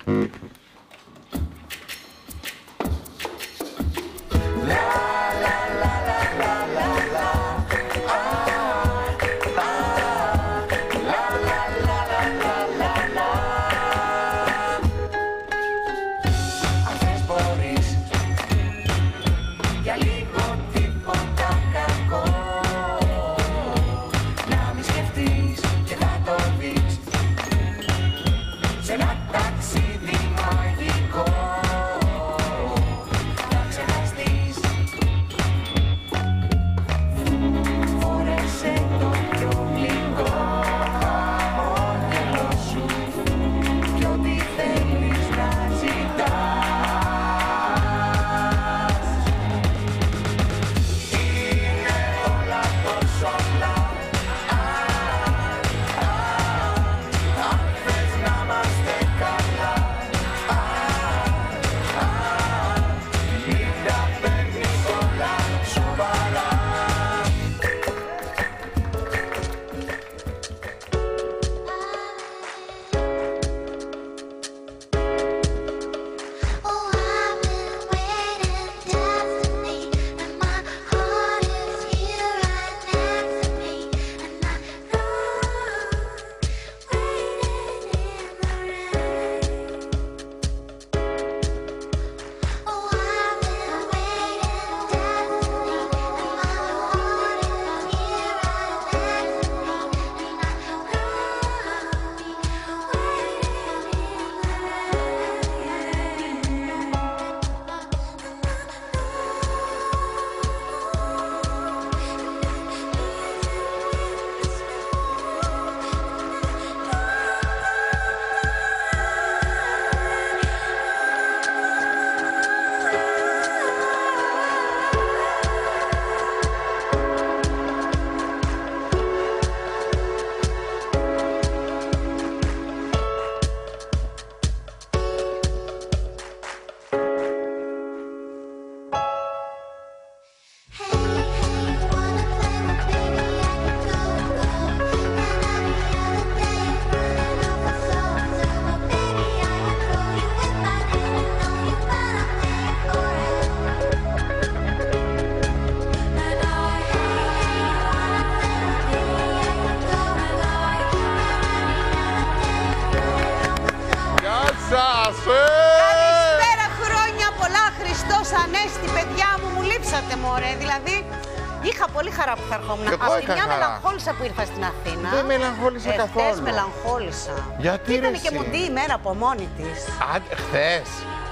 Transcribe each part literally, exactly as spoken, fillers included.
Καλησπέρα, χρόνια πολλά, Χριστός Ανέστη, παιδιά μου, μου λείψατε μωρέ, δηλαδή είχα πολύ χαρά που θα ερχόμουν. Από τη μια μελαγχόλησα που ήρθα στην Αθήνα. Δεν μελαγχόλησα ε, καθόλου. Χθες μελαγχόλησα. Γιατί ήταν ρε και εσύ? μουντή ημέρα από μόνη της. Α, χθες.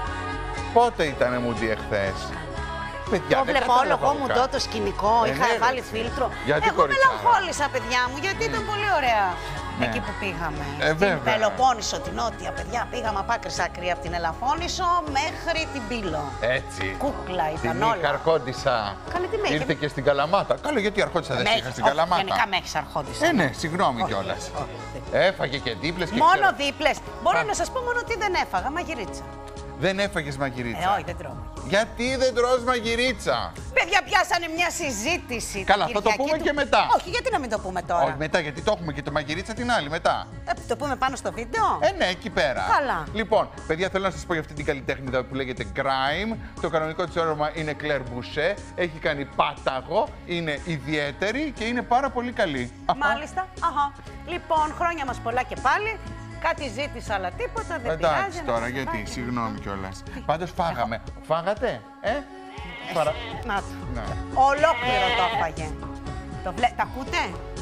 Πότε ήτανε μουντή εχθές? Παιδιά, το δεν βλέπω όλο εγώ καταλαβαίνω μουντό κάτι. το σκηνικό, Ε, είχα ναι, βάλει ρε. φίλτρο. Γιατί Εγώ κοριτσάρα? μελαγχόλησα, παιδιά μου, γιατί ήταν πολύ ωραία. Ναι. Εκεί που πήγαμε. Ε, στην βέβαια. Πελοπόννησο, την νότια, παιδιά, πήγαμε από άκρη σ' άκρη από την Ελαφώνησο μέχρι την Πύλο. Έτσι. Κούκλα ήταν Την όλα. είχα αρχόντισσα. Καλή, τι με Ήρθε είχε. και στην Καλαμάτα. Καλό, γιατί αρχόντισσα δεν Με είχα έχεις- στην όχι, Καλαμάτα. Γενικά με έχεις αρχόντισσα. Ε, ναι, συγγνώμη Όχι, κιόλας. όχι. Έφαγε και δίπλες και Μόνο ξέρω- δίπλες. Μπορώ Α. να σας πω μόνο ότι δεν έφαγα μαγειρίτσα. Δεν έφαγες Ε, μαγειρίτσα. όχι, δεν τρώω. Γιατί δεν τρως μαγειρίτσα? Παιδιά, πιάσανε μια συζήτηση. την Καλά, θα το Κυριακή πούμε του- και μετά. Όχι, γιατί να μην το πούμε τώρα. Όχι, μετά, γιατί το έχουμε και το μαγειρίτσα την άλλη μετά. Ε, το πούμε πάνω στο βίντεο. Ε, ναι, εκεί πέρα. Καλά. Λοιπόν, παιδιά, θέλω να σας πω για αυτή την καλλιτέχνη εδώ που λέγεται Grime. Το κανονικό της όνομα είναι Claire Boucher. Έχει κάνει πάταγο, είναι ιδιαίτερη και είναι πάρα πολύ καλή. Μάλιστα. Αχα. Λοιπόν, χρόνια μας πολλά και πάλι. Κάτι ζήτησα, αλλά τίποτα δεν Εντάξει πειράζει. να τώρα, μας γιατί, πάει. συγγνώμη κιόλας. Πάντως φάγαμε. Φάγατε, ε? Παρα... Να το. Ναι. Ολόκληρο το έφαγε. Το βλέ... Τα ακούτε?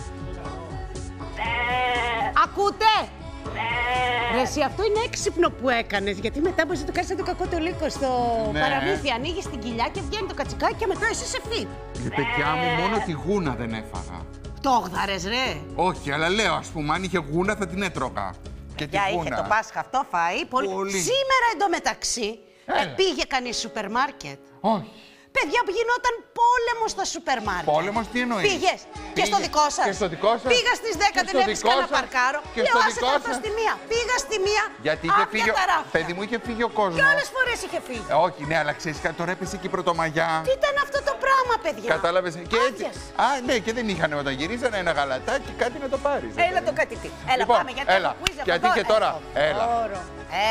Ακούτε? Ρε εσύ, αυτό είναι έξυπνο που έκανες, γιατί μετά μπορείς να το κάνεις σαν το κακό το λύκο στο Ναι. παραμύθι. Ανοίγεις την κοιλιά και βγαίνει το κατσικάκι και μετά εσύ σε φύγει. Η παιδιά μου, μόνο τη γούνα δεν έφαγα. Το όγδαρες, ρε. Όχι, αλλά λέω, ας πούμε, αν είχε γούνα θα την έτρωγα. Και τη Για είχε γούνα. το Πάσχα αυτό φαΐ. Πολύ. Πολύ. Σήμερα εντωμεταξύ Έλα. ε, πήγε κανείς σούπερ μάρκετ. Όχι. Παιδιά, που γινόταν πόλεμο στα σούπερ μάρκετ. Πόλεμος τι εννοείς? Πήγες και στο Πήγε- δικό σας. και στο δικό σας. Πήγα στις δέκα, Και δεν στο έχεις δικό κανένα σας. παρκάρο. Και Λέω, στο άσε δικό θα έρθω σας. στη μία. Πήγα στη μία. Γιατί είχε άπια φύγει. ο- τα ράφια. Παιδί μου, είχε φύγει ο κόσμος. Και άλλες φορές είχε φύγει. Ε, όχι, ναι, αλλά ξέρεις κάτι, τώρα έπεσε και η Πρωτομαγιά. Τι ήταν αυτό το πράγμα, παιδιά. Κατάλαβες. Και έτσι. Άδειες. Α, ναι, και δεν είχαν όταν γυρίζανε ένα γαλατάκι, κάτι να το πάρεις. Έλα το κάτι τι. Έλα, Λοιπόν, πάμε γιατί έλα. έχω quiz από Γιατί εδώ. και τώρα, Έχω έλα. δώρο.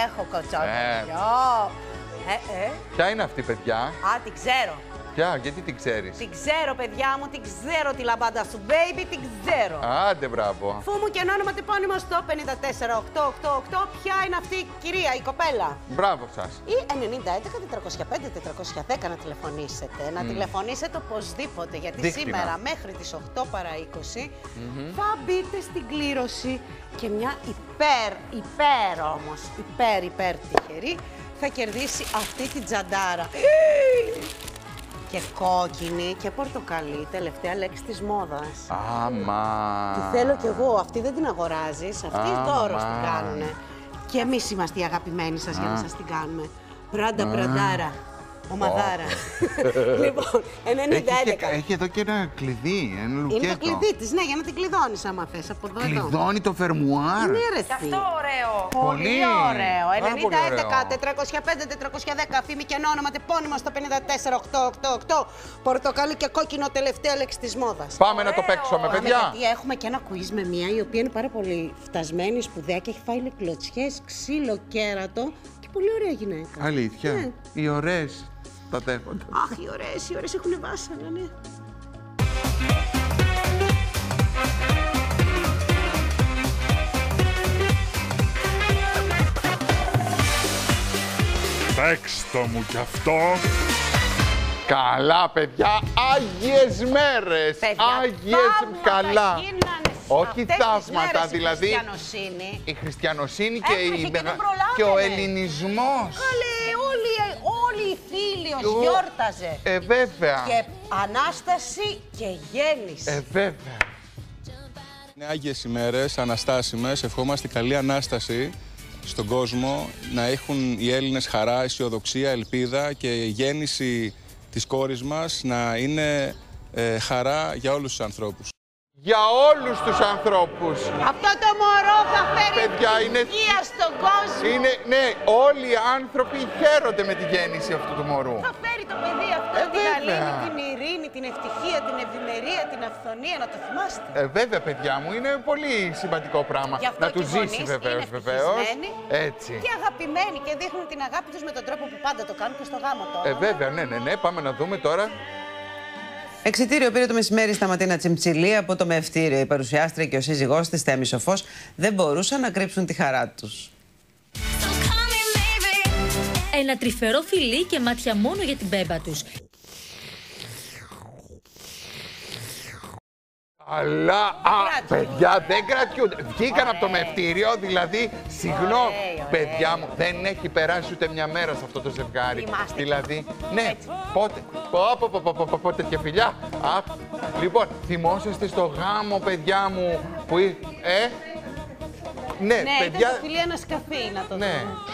έχω κοτσόκι. Ε, ε. Ποια είναι αυτή, παιδιά? Α, την ξέρω. Ποια, γιατί την ξέρεις? Την ξέρω, παιδιά μου, την ξέρω τη λαμπάντα σου, baby, την ξέρω. Άντε, μπράβο. Φου μου και όνομα τεπώνυμο στο πέντε τέσσερα οκτώ οκτώ οκτώ. Ποια είναι αυτή η κυρία, η κοπέλα? Μπράβο σας. Ή ενενήντα έντεκα τετρακόσια πέντε τετρακόσια δέκα να τηλεφωνήσετε. Να mm. τηλεφωνήσετε οπωσδήποτε, γιατί Δίκτυνα. σήμερα μέχρι τις οκτώ παρά είκοσι mm-hmm. θα μπείτε στην κλήρωση και μια υπέρ, υπέρ όμως, υπέρ, υπέρ τυχερή θα κερδίσει αυτή την τζαντάρα. Και κόκκινη και πορτοκαλί, τελευταία λέξη της μόδας. Άμα. Τη θέλω κι εγώ. Αυτή δεν την αγοράζεις, αυτή δώρο την κάνουνε. Και εμείς είμαστε οι αγαπημένοι σας για να σας την κάνουμε. Πράντα, πραντάρα. Ομαδάρα. Λοιπόν, ενενήντα έντεκα. Έχει εδώ και ένα κλειδί, ένα λουκέτο. Είναι το κλειδί της, ναι, για να την κλειδώνεις άμα θες από εδώ. Κλειδώνει το φερμουάρ. Ναι, ρε, και αυτό ωραίο. Πολύ ωραίο. ενενήντα έντεκα τετρακόσια πέντε τετρακόσια δέκα, φήμη και όνομα, τεπώνυμο στο πέντε τέσσερα οκτώ οκτώ οκτώ. Πορτοκαλί και κόκκινο, τελευταία λέξη της μόδας. Πάμε ωραίο. Να το παίξουμε, παιδιά. Γιατί έχουμε και ένα quiz με μία η οποία είναι πάρα πολύ φτασμένη, σπουδαία και έχει φάει κλωτσιές, ξύλο, κέρατο. Και πολύ ωραία γυναίκα. Αλήθεια. Ναι. Οι ωραίες. Τα δέχονται. Αχ, οι ωραίες, οι ωραίες έχουν βάσανα, ναι. Παίξτε μου κι αυτό. Καλά, παιδιά, άγιες μέρες. Παιδιά, άγιες, καλά. Όχι θαύματα, δηλαδή. Η χριστιανοσύνη. Η χριστιανοσύνη και, η... και, και ο ελληνισμός. Καλέ, όλοι, όλοι οι φίλοι γιόρταζε. Ε, βέβαια. Και Ανάσταση και γέννηση. Ε, βέβαια. Είναι άγιες ημέρες, αναστάσιμες. Ευχόμαστε καλή Ανάσταση στον κόσμο. Να έχουν οι Έλληνες χαρά, αισιοδοξία, ελπίδα και η γέννηση της κόρης μας να είναι ε, χαρά για όλους τους ανθρώπους. Για όλους τους ανθρώπους. Αυτό το μωρό θα φέρει ευτυχία στον κόσμο. Είναι, ναι, όλοι οι άνθρωποι χαίρονται με τη γέννηση αυτού του μωρού. Θα φέρει το παιδί αυτό ε, την αλήνη, την ειρήνη, την ευτυχία, την ευημερία, την αυθονία, να το θυμάστε. Ε, βέβαια, παιδιά μου, είναι πολύ σημαντικό πράγμα. Να του ζήσει βεβαίως, βεβαίως. Έτσι. Και αγαπημένοι και δείχνουν την αγάπη τους με τον τρόπο που πάντα το κάνουν και στο γάμο τώρα. Ε, βέβαια, ναι, ναι, ναι. Πάμε να δούμε τώρα. Εξιτήριο πήρε το μεσημέρι στα Ματίνα Τσιμψιλή από το μευτήριο. Η παρουσιάστρια και ο σύζυγός της, Θέμη Σοφός, δεν μπορούσαν να κρύψουν τη χαρά τους. Ένα τρυφερό φιλί και μάτια μόνο για την μπέμπα τους. Αλλά, α, παιδιά, δεν κρατιούνται. Βγήκαν από το μευτήριο, δηλαδή, συγγνώμη, παιδιά μου, δεν έχει περάσει ούτε μια μέρα σε αυτό το ζευγάρι. Δηλαδή, ναι, πότε, πότε, πότε και φιλιά. Α, λοιπόν, θυμόσαστε στο γάμο, παιδιά μου, που ε, ναι, ναι, παιδιά. ήταν το φιλί ένα σκαφί, να το ναι. δούμε.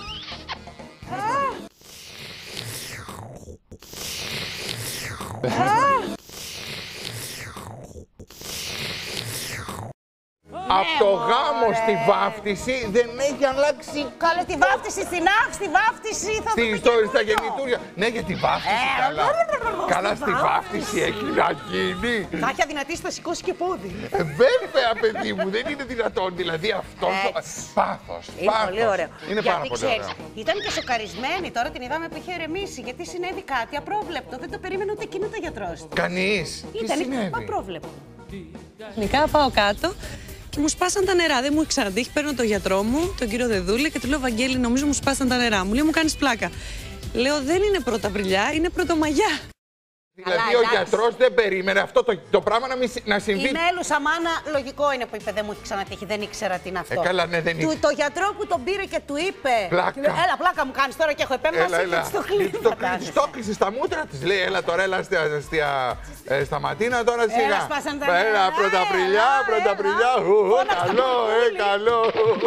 Από το γάμο στη βάφτιση δεν έχει αλλάξει. Καλέ, τη βάφτιση στην άχ, στη βάφτιση θα δούμε και στα γεννητούρια. Ναι, για τη βάφτιση καλά. Καλά, στη βάφτιση έχει να γίνει. Θα έχει αδυνατήσει, θα σηκώσει και πόδι. Ε, βέβαια, παιδί μου, δεν είναι δυνατόν. Δηλαδή αυτό το πάθος. Είναι πολύ ωραίο. Είναι πάρα πολύ ωραίο. Ήταν και σοκαρισμένη, τώρα την είδαμε που είχε ηρεμήσει. Γιατί συνέβη κάτι απρόβλεπτο. Δεν το περίμενε ούτε εκείνο το γιατρός. Κανείς. Ήταν απρόβλεπτο. Νικά πάω κάτω. Και μου σπάσαν τα νερά. Δεν μου έχει ξανατύχει. Παίρνω τον γιατρό μου, τον κύριο Δεδούλη, και του λέω: Βαγγέλη, νομίζω μου σπάσαν τα νερά. Μου λέει: Μου κάνει πλάκα. Λέω: Δεν είναι Πρωταπριλιά, είναι Πρωτομαγιά. Δηλαδή αλλά, ο γιατρός δεν περίμενε αυτό το, το πράγμα να, μη, να συμβεί. Η μέλουσα μάνα, λογικό είναι που είπε: Δεν μου έχει ξανατύχει, δεν ήξερα τι είναι αυτό. Ε, καλά, ναι, δεν του, το γιατρό που τον πήρε και του είπε: Πλάκα. Έλα, πλάκα μου κάνει τώρα και έχω επέμβαση. Έλα, έλα. Και το κλείνει. Το κλείνει στα μούτρα τη. Λέει: Έλα τώρα, έλα στα, στα, ε, στα Ματίνα τώρα σιγά. Έλα, σπάσαν τα νερά. Έλα, Πρωταπριλιά, Πρωταπριλιά. Καλό, ε, καλό.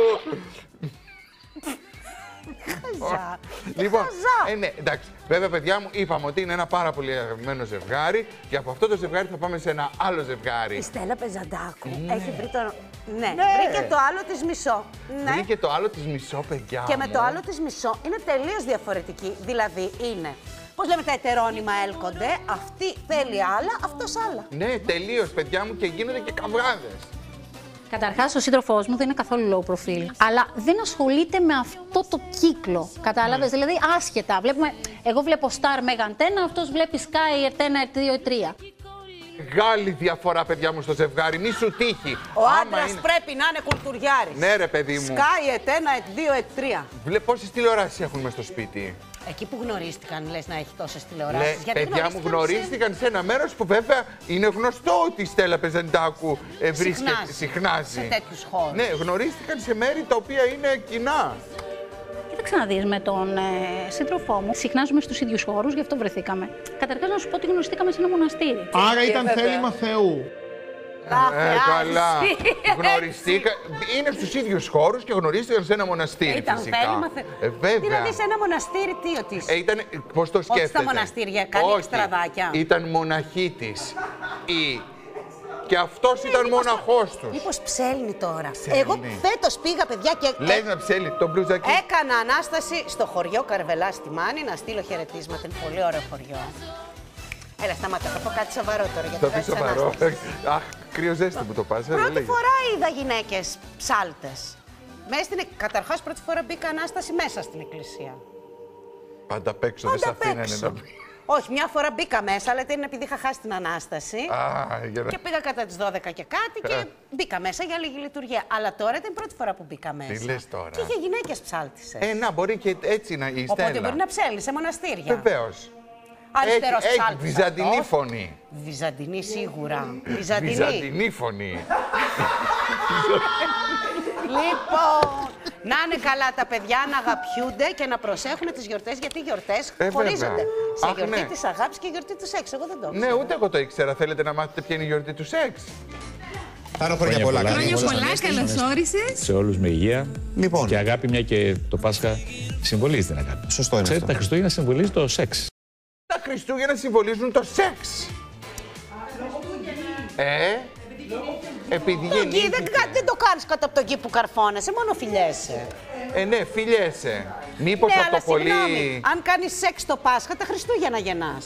Χαζά. Λοιπόν, ε, ναι, εντάξει. Βέβαια, παιδιά μου, είπαμε ότι είναι ένα πάρα πολύ αγαπημένο ζευγάρι και από αυτό το ζευγάρι θα πάμε σε ένα άλλο ζευγάρι. Η Στέλλα Πεζαντάκου ναι. έχει βρει το. Ναι, ναι. βρήκε το άλλο της μισό. Ναι. Βρήκε το άλλο της μισό, παιδιά. Και μου. με το άλλο της μισό είναι τελείως διαφορετική. Δηλαδή είναι. Πώς λέμε, τα ετερόνυμα έλκονται. Αυτή θέλει άλλα, αυτός άλλα. Ναι, τελείως, παιδιά μου, και γίνονται και καυγάδες. Καταρχάς, ο σύντροφός μου δεν είναι καθόλου low profile, αλλά δεν ασχολείται με αυτό το κύκλο. Κατάλαβες, mm. δηλαδή άσχετα. Βλέπουμε, εγώ βλέπω Star Mega Antenna, αυτός βλέπει Sky, Ερτένα, Ερτ δύο, Ερτ τρία. Μεγάλη διαφορά, παιδιά μου, στο ζευγάρι. Μη σου τύχει. Ο άντρας είναι... πρέπει να είναι κουλτουριάρης. Ναι, ρε παιδί μου. Sky, Ερτένα, Ερτ δύο, Ερτ τρία. Βλέ... Πόσες τηλεοράσεις έχουν μες στο σπίτι. Εκεί που γνωρίστηκαν, λες να έχει τόσες τηλεοράσεις. Γιατί παιδιά μου γνωρίστηκαν σε... σε ένα μέρος που βέβαια είναι γνωστό ότι η Στέλλα Πεζεντάκου ε, βρίσκεται, συχνάζει, συχνάζει. Σε τέτοιους χώρους. Ναι, γνωρίστηκαν σε μέρη τα οποία είναι κοινά. Κοίταξε να δεις, με τον ε, σύντροφό μου συχνάζουμε στους ίδιους χώρους, γι' αυτό βρεθήκαμε. Καταρχάς να σου πω ότι γνωριστήκαμε σε ένα μοναστήρι. Άρα ήταν βέβαια θέλημα Θεού. Ε, καλά. Γνωριστήκα. Είναι στους ίδιους χώρους και γνωρίστηκαν σε ένα μοναστήρι. Ήταν φυσικά. θέλημα Θεού. Ε, βέβαια. Δηλαδή σε ένα μοναστήρι τι ότι είσαι. Ε, ήταν, πώς το σκέφτεται. Όχι στα μοναστήρια, κάνει εξτραδάκια. Ήταν μοναχή της. Η... Και αυτός ήταν μήπως, μοναχός τους. Μήπως ψέλνει τώρα. Ψέλνει. Εγώ φέτος πήγα, παιδιά, και. Λες να ψέλνει το μπλουζάκι. Έκανα ανάσταση στο χωριό Καρβελά στη Μάνη να στείλω χαιρετίσματα. Είναι πολύ ωραίο χωριό. Έλα, σταμάτα, θα πω κάτι σοβαρό τώρα. Γιατί θα πει σοβαρό. Αχ, κρύο-ζέστη που το πας. Πρώτη φορά είδα γυναίκες ψάλτες. Καταρχάς, πρώτη φορά μπήκα ανάσταση μέσα στην εκκλησία. Πάντα απ' έξω, δεν σε αφήνανε να πει. Όχι, μια φορά μπήκα μέσα, αλλά ήταν επειδή είχα χάσει την ανάσταση. Α, για να... Και πήγα κατά τις δώδεκα και κάτι και μπήκα μέσα για λίγη λειτουργία. Αλλά τώρα ήταν η πρώτη φορά που μπήκα μέσα. Τι λες τώρα. Και είχε γυναίκες ψάλτισες. Ε, να, μπορεί και έτσι να η Στέλλα. Οπότε μπορεί να ψέλνει σε μοναστήρια. Βεβαίως. Αριστερός έχει, ψάλτης. Έχει βυζαντινή αυτός. φωνή. Βυζαντινή σίγουρα. Βυζαντινή. Βυζαντινή φωνή. Λοιπόν, να είναι καλά τα παιδιά, να αγαπιούνται και να προσέχουν τις γιορτές, γιατί οι γιορτές ε, χωρίζονται. Σε Αχ, γιορτή ναι. της αγάπης και γιορτή του σεξ. Εγώ δεν το ήξερα. Ναι, ούτε εγώ το ήξερα. Θέλετε να μάθετε ποια είναι η γιορτή του σεξ. Άρα χρόνια πολλά. Χρόνια πολλά, καλώς όρισες. Σε όλους με υγεία λοιπόν. Και αγάπη, μια και το Πάσχα συμβολίζει την αγάπη. Σωστό είναι. Ξέρετε, τα Χριστούγεννα συμβολίζει το σεξ. Τα Χριστούγεννα συμβολίζουν το σεξ. Ε, επειδή γεννήθηκε. Δεν, δεν το κάνεις κάτω από τον γη που καρφώνεσαι, μόνο φιλιέσαι. Ε, ναι, φιλιέσαι. Μήπως ναι, από το πολύ. Συγγνώμη, αν κάνεις σεξ το Πάσχα, τα Χριστούγεννα γεννάς.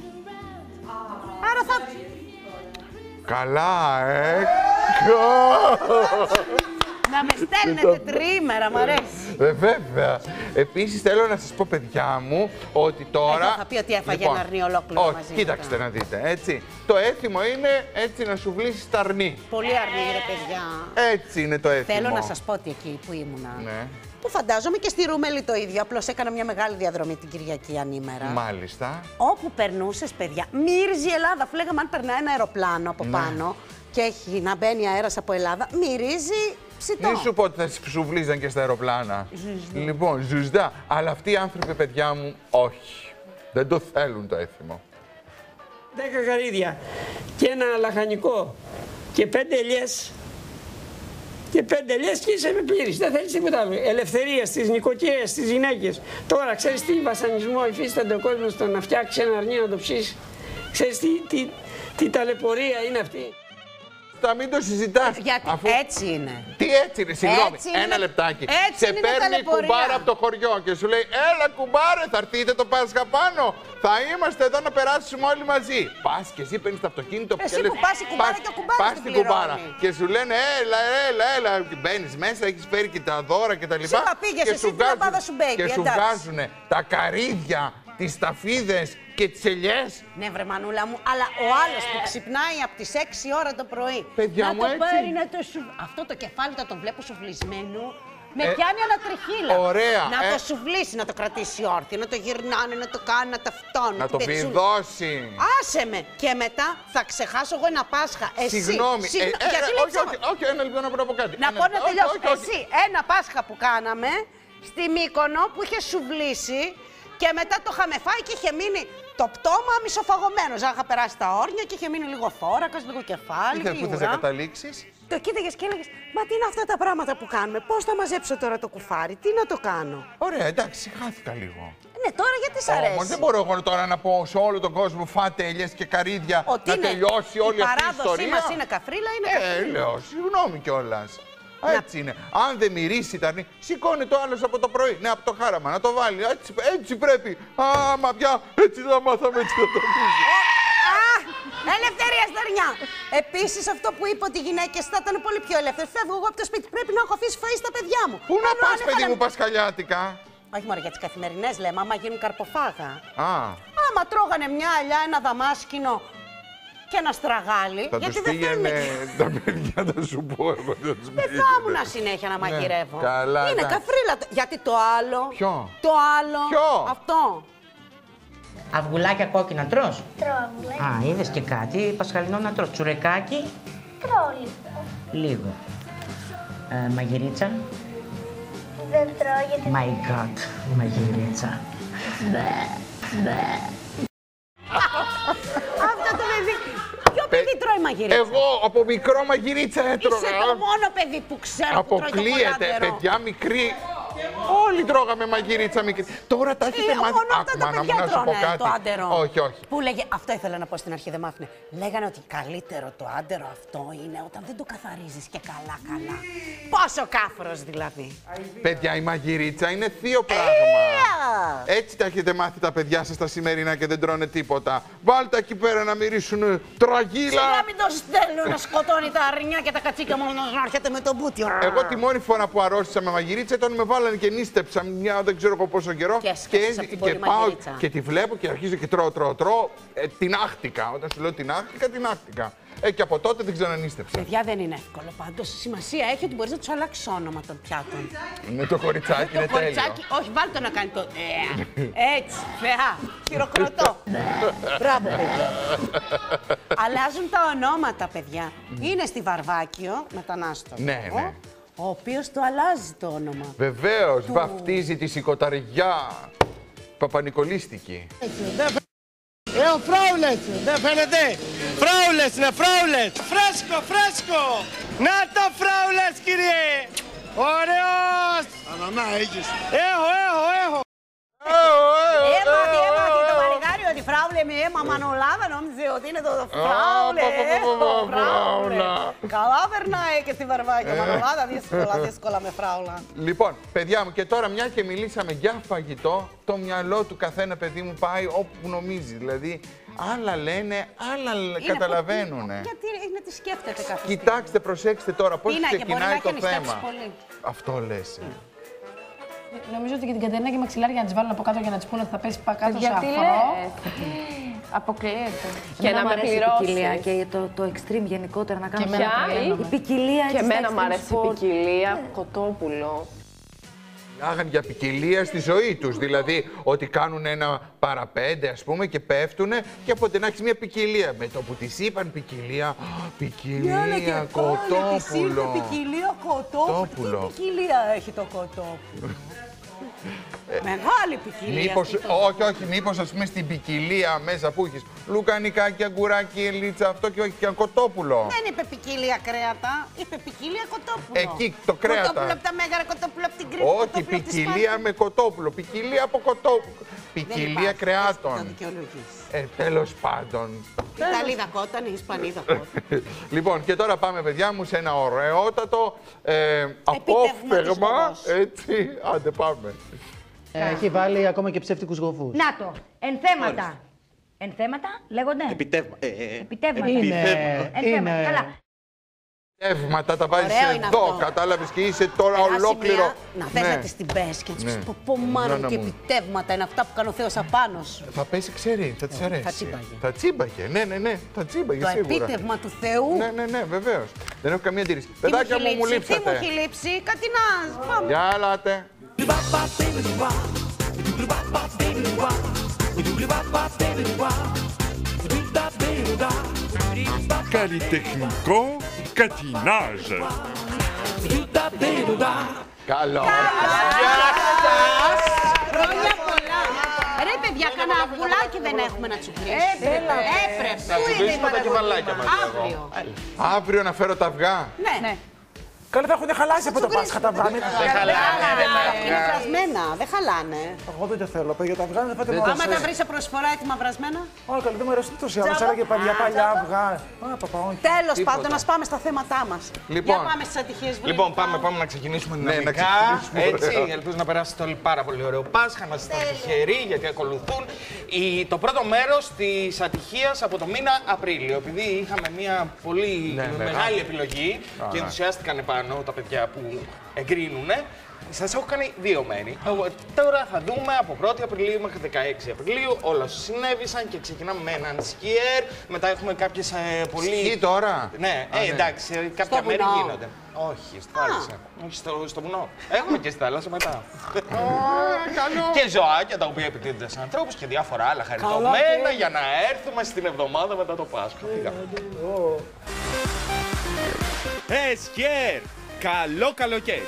Άρα θα. Καλά, ε. Να με στέλνετε τριήμερα, μ' αρέσει. Ε, βέβαια. Επίσης θέλω να σας πω, παιδιά μου, ότι τώρα... Εγώ θα πει ότι έφαγε λοιπόν, ένα αρνί ολόκληρο όχι, μαζί. Κοίταξτε να δείτε, έτσι. Το έθιμο είναι έτσι να σου βλύσεις τα αρνί. Πολύ αρνί, ρε παιδιά. Έτσι είναι το έθιμο. Θέλω να σας πω ότι εκεί που ήμουνα, ναι. που φαντάζομαι και στη Ρούμελη το ίδιο, απλώς έκανα μια μεγάλη διαδρομή την Κυριακή ανήμερα. Μάλιστα. Όπου περνούσες, παιδιά, μύριζε η Ελλάδα. Αφού λέγαμε αν περνάει ένα αεροπλάνο από ναι. πάνω και έχει να μπαίνει αέρας από Ελλάδα, μυρίζει ψητό. Μην σου πω ότι θα σου βλύζαν και στα αεροπλάνα. Ζουζδά. Λοιπόν, ζουζδά. Αλλά αυτοί οι άνθρωποι, παιδιά μου, όχι. Δεν το θέλουν το έθιμο. Δέκα γαρίδια και ένα λαχανικό και πέντε ελιές. Και πέντε ελιές και είσαι με πλήρης. Δεν θέλεις τίποτα άλλο. Ελευθερία στις νοικοκυρές, στις γυναίκες. Τώρα ξέρεις τι βασανισμό υφίσταται ο κόσμος στο να φτιάξει ένα αρνί να το ψήσει. Ξέρεις τι, τι, τι ταλαιπωρία είναι αυτή. Θα μην το συζητάς. Γιατί αφού... έτσι είναι. Τι έτσι είναι, συγγνώμη, ένα είναι... λεπτάκι. Έτσι σε παίρνει κουμπάρα από το χωριό και σου λέει έλα κουμπάρε, θα έρθείτε το Πάσχα πάνω. Θα είμαστε εδώ να περάσουμε όλοι μαζί. Πας και εσύ παίρνεις το αυτοκίνητο εσύ και λες, που πας η κουμπάρα και ο κουμπάρας πας την κουμπάρα. Και σου λένε έλα, έλα, έλα. Μπαίνεις μέσα, έχεις φέρει και τα δώρα και τα λοιπά. Σίγουρα πήγες και εσύ σου την λαμπάδα σου, baby, και σου εντάξει. βγάζουν τα καρύδια, τις ταφίδες και τις ελιές. Ναι, βρε μανούλα μου, αλλά ο άλλος που ξυπνάει από τις έξι ώρα το πρωί. Παιδιά να μου, το έτσι. πάρει, να το σου. Αυτό το κεφάλι θα τον βλέπω σουβλισμένο. Με Ε, πιάνει ανατριχίλα. ωραία, Να ε. το σουβλήσει, να το κρατήσει όρθιο, να το γυρνάνε, να το κάνει, να το φτώνει. Να το βιδώσει. Άσε με. Και μετά θα ξεχάσω εγώ ένα Πάσχα. Εσύ. Συγγνώμη. Συγγνώ... Ε, ε, Γιατί όχι, λέξω... όχι, όχι, ένα λεπτό να πω κάτι. Να ένα πω να λεπτό. τελειώσω. Όχι, όχι, όχι. Εσύ, ένα Πάσχα που κάναμε στη Μύκονο που είχε σουβλήσει και μετά το είχαμε φάει και είχε μείνει το πτώμα μισοφαγωμένο. Είχα περάσει τα όρνια και είχε μείνει λίγο θώρακας, λίγο κεφάλι. Τι θες να καταλήξεις. Το κοίταγες και έλεγες, μα τι είναι αυτά τα πράγματα που κάνουμε, πώς θα μαζέψω τώρα το κουφάρι, τι να το κάνω. Ωραία, εντάξει, χάθηκα λίγο. Ναι, τώρα γιατί σ' αρέσει. Όμως δεν μπορώ εγώ τώρα να πω σε όλο τον κόσμο φάτε ελιές και καρύδια ότι να είναι, τελειώσει όλη αυτή η ιστορία. Η παράδοσή μας είναι καφρίλα, είναι ε, καφρίλα. Ε, λέω, συγγνώμη κιόλας. Έτσι να... είναι. Αν δεν μυρίσει τα αρνί, σηκώνει το άλλο από το πρωί. Ναι, από το χάραμα, να το βάλει. Έτσι, έτσι πρέπει. Α, μα πια, έτσι θα μάθαμε, έτσι θα το αφήσει. Ελευθερία στερνιά. Επίσης, αυτό που είπε ότι οι γυναίκες θα ήταν πολύ πιο ελεύθερες. Φεύγω εγώ από το σπίτι. Πρέπει να έχω αφήσει φαΐ στα παιδιά μου. Πού να πας, παιδί μου, πασχαλιάτικα? Όχι μόνο για τις καθημερινές λέμε, άμα γίνουν καρποφάγα. Α. Άμα τρώγανε μια αλιά, ένα δαμάσκηνο και ένα στραγάλι. Θα γιατί τους δεν πήγαινε θέλουν. τα παιδιά, θα σου πω εγώ. Δεν θα ήμουν συνέχεια να μαγειρεύω. Ναι, καλά, είναι εντάξει. καφρίλα. Γιατί το άλλο. Ποιο? Το άλλο. Ποιο? Αυτό. Αυγουλάκια κόκκινα τρως? Τρώω αυγουλάκια. Α, είδες και κάτι. Πασχαλινό να τρως. Τσουρεκάκι? Τρώω λίγο. Λίγο. Ε, μαγειρίτσα? Δεν τρώω γιατί... My God, μαγειρίτσα. Μπε, μπε. Αυτό το παιδί. Ποιο παιδί τρώει μαγειρίτσα? Εγώ από μικρό μαγειρίτσα έτρωγα. Είσαι το μόνο παιδί που ξέρω που τρώει το Αποκλείεται, κολάντερο. παιδιά μικρή. Όλοι τρώγαμε μαγειρίτσα μικρή. Τώρα τα έχετε Ε, μάθει. μόνο αυτά Άκουμα, τα να μου παιδιά να σου πω τρώνε κάτι. το άντερο. Όχι, όχι. Που λέγε, αυτό ήθελα να πω στην αρχή, δεν μ' άφηνε. Λέγανε ότι καλύτερο το άντερο αυτό είναι όταν δεν το καθαρίζεις και καλά καλά. Πόσο κάφρος δηλαδή. Παιδιά, η μαγειρίτσα είναι θείο πράγμα. Έτσι τα έχετε μάθει τα παιδιά σας τα σημερινά και δεν τρώνε τίποτα. Βάλτε εκεί πέρα να μυρίσουν τραγίλα. Σιγά μην το στέλνουν να σκοτώνει τα αρνιά και τα κατσίκια μόνο να έρχεται με τον μπούτι. Εγώ τη μόνη φορά που αρρώστησα με μαγειρίτσα ήταν με βάλανε και νίστεψα μια δεν ξέρω εγώ πόσο καιρό. Και έσκασες από την πολύ πάω μαγειρίτσα. και τη βλέπω και αρχίζω και τρώω, τρώω, τρώω. Ε, την άχτηκα. Όταν σου λέω την άχτηκα, την άχτηκα. Ε, και από τότε δεν ξανανίστεψα. Παιδιά δεν είναι εύκολο πάντως. Σημασία έχει ότι μπορείς να τους αλλάξεις όνομα των πιάτων. Με το κοριτσάκι είναι Το τέλειο. κοριτσάκι, όχι, βάλτε το να κάνει το. Ε, έτσι, θεά. Χειροκροτώ. Μπράβο, παιδιά. Αλλάζουν τα ονόματα, παιδιά. Είναι στη Βαρβάκιο, μετανάστευμα. Ναι, ναι. Ο οποίος το αλλάζει το όνομα. Βεβαίως, βαφτίζει τη σηκωταριά. Παπανικολίστικη. Έχω φράουλες, δεν φαίνεται. Φράουλες είναι φράουλες. Φρέσκο, φρέσκο. Να το φράουλες, κύριε. Ωραίος. Ανανά έχεις. Έχω, έχω, έχω. Έμαθη, έμαθη το παλικάρι ότι φράουλε με αίμα μανολάδα, νόμιζε ότι είναι το φράουλε. Φράουλε. Καλά περνάει και στη Βαρβάκια. Μανολάδα δύσκολα, δύσκολα με φράουλα. Λοιπόν, παιδιά μου, και τώρα μια και μιλήσαμε για φαγητό, το μυαλό του καθένα παιδί μου πάει όπου νομίζει. Δηλαδή, άλλα λένε, άλλα καταλαβαίνουνε. Γιατί είναι τι σκέφτεται κάθε στιγμή. Κοιτάξτε, προσέξτε τώρα πώς Είναι και μπορεί να ξεκινάει έχει το νηστέψει θέμα. πολύ. Αυτό λες. Νομίζω ότι και την Κατερίνα και μαξιλάρια να τις βάλουν από κάτω για να τις πούνε ότι θα πέσει κάτω σε Γιατί αφρό. Αποκλείεται. Και να με πληρώσει. Και το, το extreme γενικότερα να κάνουμε. Ποια? Η ποικιλία Και της εμένα extreme μου αρέσει η sport. ποικιλία. Κοτόπουλο. Μιλάγαν για ποικιλία στη ζωή τους. Δηλαδή ότι κάνουν ένα παραπέντε, ας πούμε, και πέφτουνε και από να έχεις μια ποικιλία. Με το που της είπαν ποικιλία, ποικιλία, κοτόπουλο. Ποικιλία κοτόπουλο. Τι ποικιλία έχει το κοτόπουλο. Μεγάλη ποικιλία. Μήπως, αυτή το- όχι, όχι, μήπως ας πούμε στην ποικιλία μέσα που έχεις λουκανικάκι, αγκουράκι, ελίτσα, αυτό και όχι και κοτόπουλο. Δεν είπε ποικιλία κρέατα, είπε ποικιλία κοτόπουλο. Εκεί το κρέατα. Κοτόπουλο από τα μέγαρα, κοτόπουλο από την Κρήτη. Όχι, κοτόπουλο από τη ποικιλία Σπάρτη. με κοτόπουλο. Ποικιλία από κοτόπουλο. Ποικιλία υπάρχει, κρεάτων. το δικαιολογείς. Ε, τέλος πάντων. Ιταλίδα κόταν, η Ισπανίδα κόταν. Λοιπόν, και τώρα πάμε, παιδιά μου, σε ένα ωραιότατο ε, απόφθεγμα. Έτσι, άντε πάμε. Έχει βάλει ακόμα και ψεύτικους γοφούς. Να το. Ενθέματα. Ενθέματα λέγονται. Επιτεύγμα. Ε, Επιτεύγματα. Είναι, Ενθέματα. είναι. Καλά. Επιτεύγματα τα βάζεις Ωραίο είναι εδώ, αυτό. κατάλαβες και είσαι τώρα Περάσει ολόκληρο. μια- Να θες Ναι. να της την πες και να της Ναι. πεις πω πω μάνα Νάνα τι μου. επιτεύγματα είναι αυτά που κάνει ο Θεός απάνω σου. Θα πέσει, ξέρει, θα της αρέσει. θα τσίμπαγε. Θα τσίμπαγε, ναι, ναι, ναι, θα τσίμπαγε Το σίγουρα. επίτευγμα του Θεού. Ναι, ναι, ναι, βεβαίως. Δεν έχω καμία αντίρρηση. Τι μου Παιδάκια έχει μου, μου λείψει, τι μου λείψατε. έχει λείψει, κάτι να πάμε. Γεια, ελάτε. Καλλιτεχνικό κατινάζ. Καλό. Χρόνια πολλά. Ρε παιδιά, κανένα αυγουλάκι δεν έχουμε να τσουκρίσουμε. Έπρεπε. Έπρεπε. Να Πού είναι η τσουκρίσουμε τα παραγωγή? κεφαλάκια μας, Αύριο. Αύριο να φέρω τα αυγά. Ναι. Καλά, θα έχουν χαλάσει από το Πάσχα τα αυγά. Δεν χαλάνε, ρε παιδιά. Είναι βρασμένα, δεν χαλάνε. Εγώ δεν τα θέλω, παιδιά, τα αυγά δεν θα πάτε μόνο. Άμα τα βρει σε προσφορά έτοιμα βρασμένα. Όχι, καλά, δεν μου αρέσουν τόσο άλλα. Άρα και παλιά παλιά αυγά. Τέλος πάντων, να πάμε στα θέματά μας. Λοιπόν, για πάμε στις ατυχίες βουλευτών. Λοιπόν, πάμε, πάμε να ξεκινήσουμε δυναμικά. Ναι, έτσι, ελπίζω να περάσετε όλοι πάρα πολύ ωραίο Πάσχα, να είστε τυχεροί, γιατί ακολουθούν η, το πρώτο μέρος της ατυχίας από το μήνα Απρίλιο. Επειδή είχαμε μια πολύ ναι, μεγάλη επιλογή Άρα. και ενθουσιάστηκαν πάνω τα παιδιά που εγκρίνουνε, σας έχω κάνει δύο μέρη. Τώρα θα δούμε από πρώτη Απριλίου μέχρι δεκαέξι Απριλίου όλα όσα συνέβησαν και ξεκινάμε με έναν σκιέρ. Μετά έχουμε κάποιες ε, πολύ. Σκι τώρα. Ναι, Α, ε, ναι. εντάξει, κάποια Στο μέρη βουνό. γίνονται. Όχι, στη θάλασσα. Όχι, στο, στο βουνό. Έχουμε και στη θάλασσα μετά. Και ζωάκια τα οποία επιτίθενται σε ανθρώπους και διάφορα άλλα χαριτωμένα για να έρθουμε στην εβδομάδα μετά το Πάσχα. Εσκέρ! Καλό καλοκαίρι!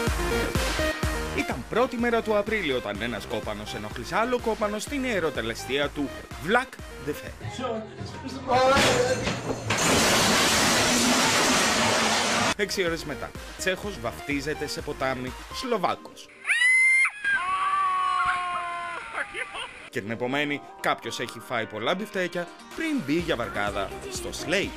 Ήταν πρώτη μέρα του Απρίλιο όταν ένας κόπανος ενοχλήσε άλλο κόπανο στην ιεροτελεστία του Βλακ δε Φέρ. Έξι ώρες μετά, Τσέχος βαφτίζεται σε ποτάμι Σλοβάκος. Και την επομένη, κάποιος έχει φάει πολλά μπιφτέκια πριν μπει για βαρκάδα στο Σλέιτ.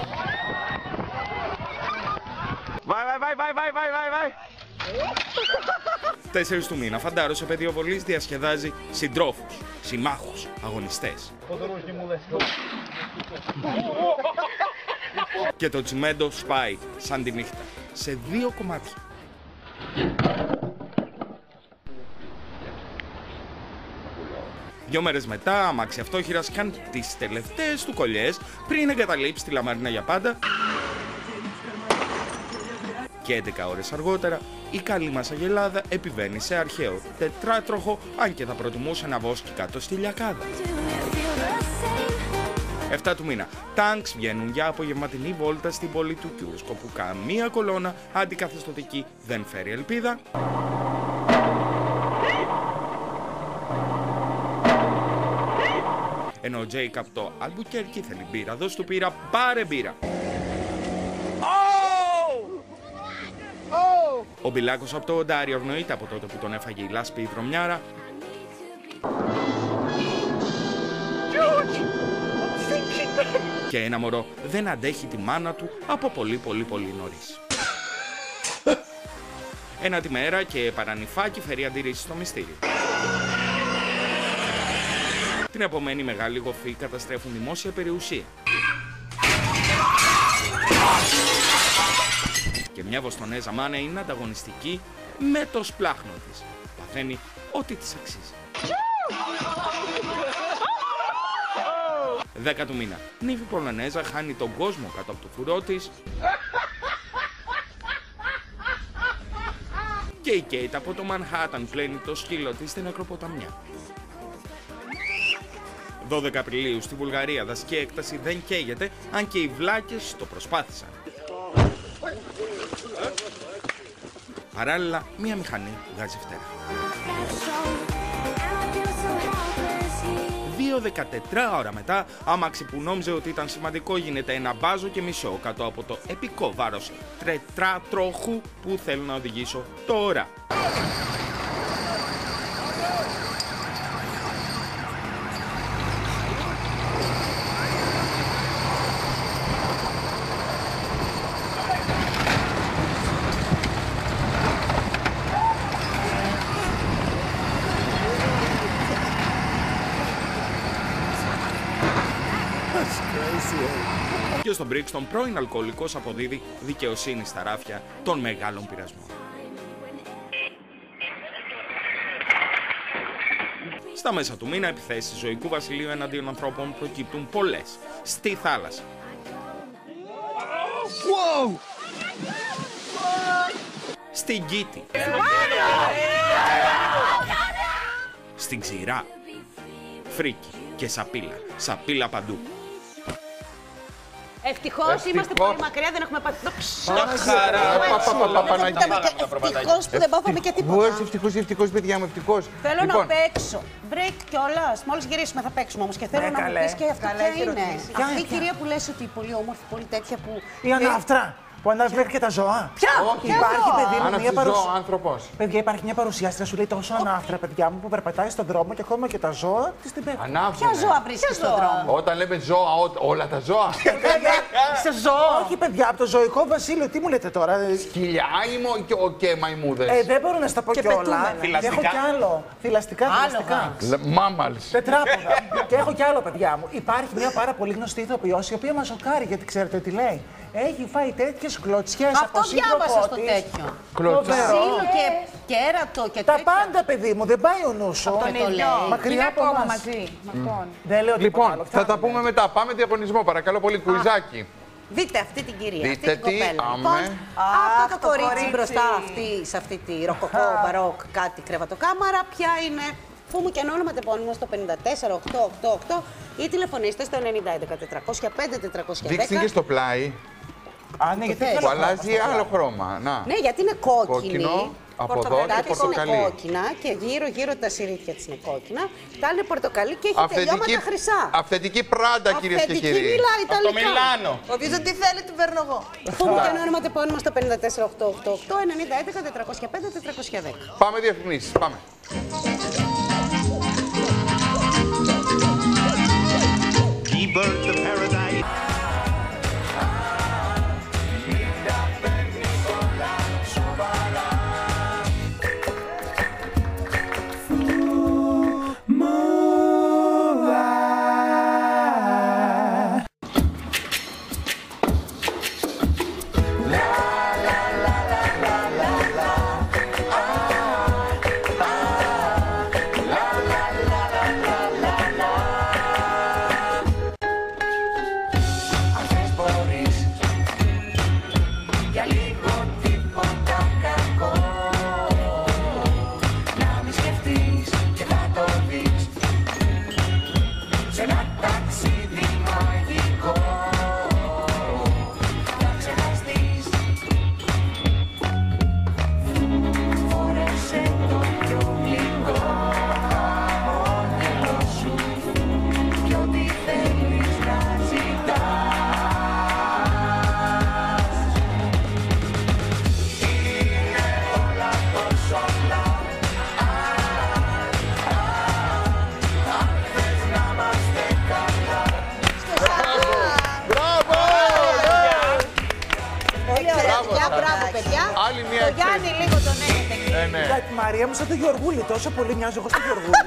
Βάι, βάι, βάι, βάι, βάι, βάι, βάι. Τέσσερις του μήνα, φαντάρος σε πεδίο βολής διασκεδάζει συντρόφους, συμμάχους, αγωνιστές. Και το τσιμέντο σπάει σαν τη νύχτα, σε δύο κομμάτια. Δυο μέρες μετά, αμάξι αυτόχειρας κάνει τις τελευταίες του κολλιές πριν εγκαταλείψει τη Λαμαρίνα για πάντα. Και έντεκα ώρες αργότερα, η καλή μας Αγελάδα επιβαίνει σε αρχαίο τετράτροχο, αν και θα προτιμούσε να βόσκει κάτω στη Λιακάδα. εφτά του μήνα, τάγκς βγαίνουν για απογευματινή βόλτα στην πόλη του Κιούσκο, που καμία κολόνα αντικαθεστωτική δεν φέρει ελπίδα. Ενώ ο Τζέικ από το Αλμπουκέρκι θέλει μπύρα, δώσ' του πύρα, πάρε μπύρα. Ο Μπιλάκος από το Οντάριο ευνοείται από τότε που τον έφαγε η λάσπη η δρομιάρα. Και ένα μωρό δεν αντέχει τη μάνα του από πολύ πολύ πολύ νωρίς. Ένα τη μέρα και παρανυφάκι φέρει αντιρρήσεις στο μυστήριο. Την επομένη μεγάλη γοφή καταστρέφουν δημόσια περιουσία. Και μια Βοστονέζα μάνα είναι ανταγωνιστική με το σπλάχνο της. Παθαίνει ό,τι της αξίζει. Δέκα του μήνα. Νύφη Πολωνέζα χάνει τον κόσμο κάτω από το φουρό της. Και η Κέιτ από το Μανχάταν πλένει το σκύλο της στην νεκροποταμιά. δώδεκα Απριλίου στη Βουλγαρία δασική έκταση δεν καίγεται, αν και οι βλάκες το προσπάθησαν. Παράλληλα, μία μηχανή βγάζει φτερά. Δύο δεκατετράωρα μετά, άμαξι που νόμιζε ότι ήταν σημαντικό γίνεται ένα μπάζο και μισό κάτω από το επικό βάρος τετράτροχου που θέλω να οδηγήσω τώρα. Και στον Brixton πρώην αλκοολικός αποδίδει δικαιοσύνη στα ράφια των μεγάλων πειρασμών. Στα μέσα του μήνα επιθέσεις ζωικού βασιλείου εναντίον ανθρώπων προκύπτουν πολλές. Στη θάλασσα. Wow! Στην Κίτη. Στην Ξηρά. Φρίκη και σαπίλα. Σαπίλα παντού. Ευτυχώς είμαστε πολύ μακριά, δεν έχουμε πάθει. Ευτυχώς που δεν πάθαμε και τίποτα. Ευτυχώς, ευτυχώς, παιδιά μου, ευτυχώς. Θέλω να παίξω. Break κιόλας. Μόλις γυρίσουμε θα παίξουμε όμως και θέλω να μου πεις και αυτό ποια είναι. Αυτή η κυρία που λες ότι πολύ όμορφη, πολύ τέτοια που. Η Ανάφτρα. Που ανάβει μέχρι και τα ζώα. Ποια? Όχι, υπάρχει παιδί μου μια παρουσία. άνθρωπος. Παιδιά, υπάρχει μια παρουσιάστρια, σου λέει τόσο ανάφτρα, παιδιά μου, που περπατάει στον δρόμο και ακόμα και τα ζώα τη την πέφτουν. Ποια ζώα βρίσκει στον δρόμο? Όταν λέμε ζώα, όλα τα ζώα. Σε ζώο. Όχι, παιδιά, από το ζωικό βασίλειο, τι μου λέτε τώρα. Σκυλιά ή και μαϊμούδες. Ε, δεν μπορώ να στα πω κιόλα. Έχω κι άλλο. Θηλαστικά, θηλαστικά. Μάμαλς. Τετράποδα. Και έχω κι άλλο, παιδιά μου. Υπάρχει μια πάρα πολύ γνωστή ηθοποιός η οποία μας σοκάρει, γιατί ξέρετε τι λέει. Έχει φάει τέτοιες κλωτσιές από σύντροφό της. Αυτό διάβασα στο τέτοιο. Ξύλο και κέρατο και τα τέτοια. πάντα, παιδί μου, δεν πάει ο νους σου. Αυτό το λέει. Μακριά από ακόμα εμάς. μαζί. Mm. Δεν λέω λοιπόν, άλλο, θα τα πούμε μετά. Πάμε διαγωνισμό, παρακαλώ πολύ, κουιζάκι. Δείτε αυτή την κυρία, Δείτε αυτή την τι, κοπέλα. άμε. Λοιπόν, αυτό το το κορίτσι κορίτσι. μπροστά αυτή, σε αυτή τη ροκοκό, μπαρόκ, κάτι κρεβατοκάμαρα, ποια είναι? Φου μου και ένα όνομα τεπώνυμο στο πέντε τέσσερα οκτώ οκτώ οκτώ ή τηλεφωνήστε στο ενενήντα έντεκα τετρακόσια πέντε τετρακόσια δέκα. Δείξτε και στο πλάι. Α, ναι, γιατί που αλλάζει άλλο χρώμα. Να. Ναι, γιατί είναι κόκκινη. Κόκκινο, από εδώ και πορτοκαλί. Είναι κόκκινα και γύρω-γύρω τα συρίτια της είναι κόκκινα. Τα είναι πορτοκαλί και έχει Αυθεντική, τελειώματα χρυσά. αυθεντική πράντα, κυρίες και κύριοι. Αυθεντική μιλάει Από το ιταλικά. Μιλάνο. Όποιος τι θέλει, την παίρνω εγώ. Φου μου και ένα όνομα τεπώνυμο στο πέντε τέσσερα οκτώ οκτώ οκτώ ενενήντα έντεκα τετρακόσια πέντε τετρακόσια δέκα. Πάμε διαφημίσεις, πάμε. Bird of paradise. Άλλη μία το Γιάννη λίγο τον έχετε εκεί. Ε, ναι. Για τη Μαρία μου σαν το Γιωργούλη, τόσο πολύ μοιάζω εγώ στο Γιωργούλη.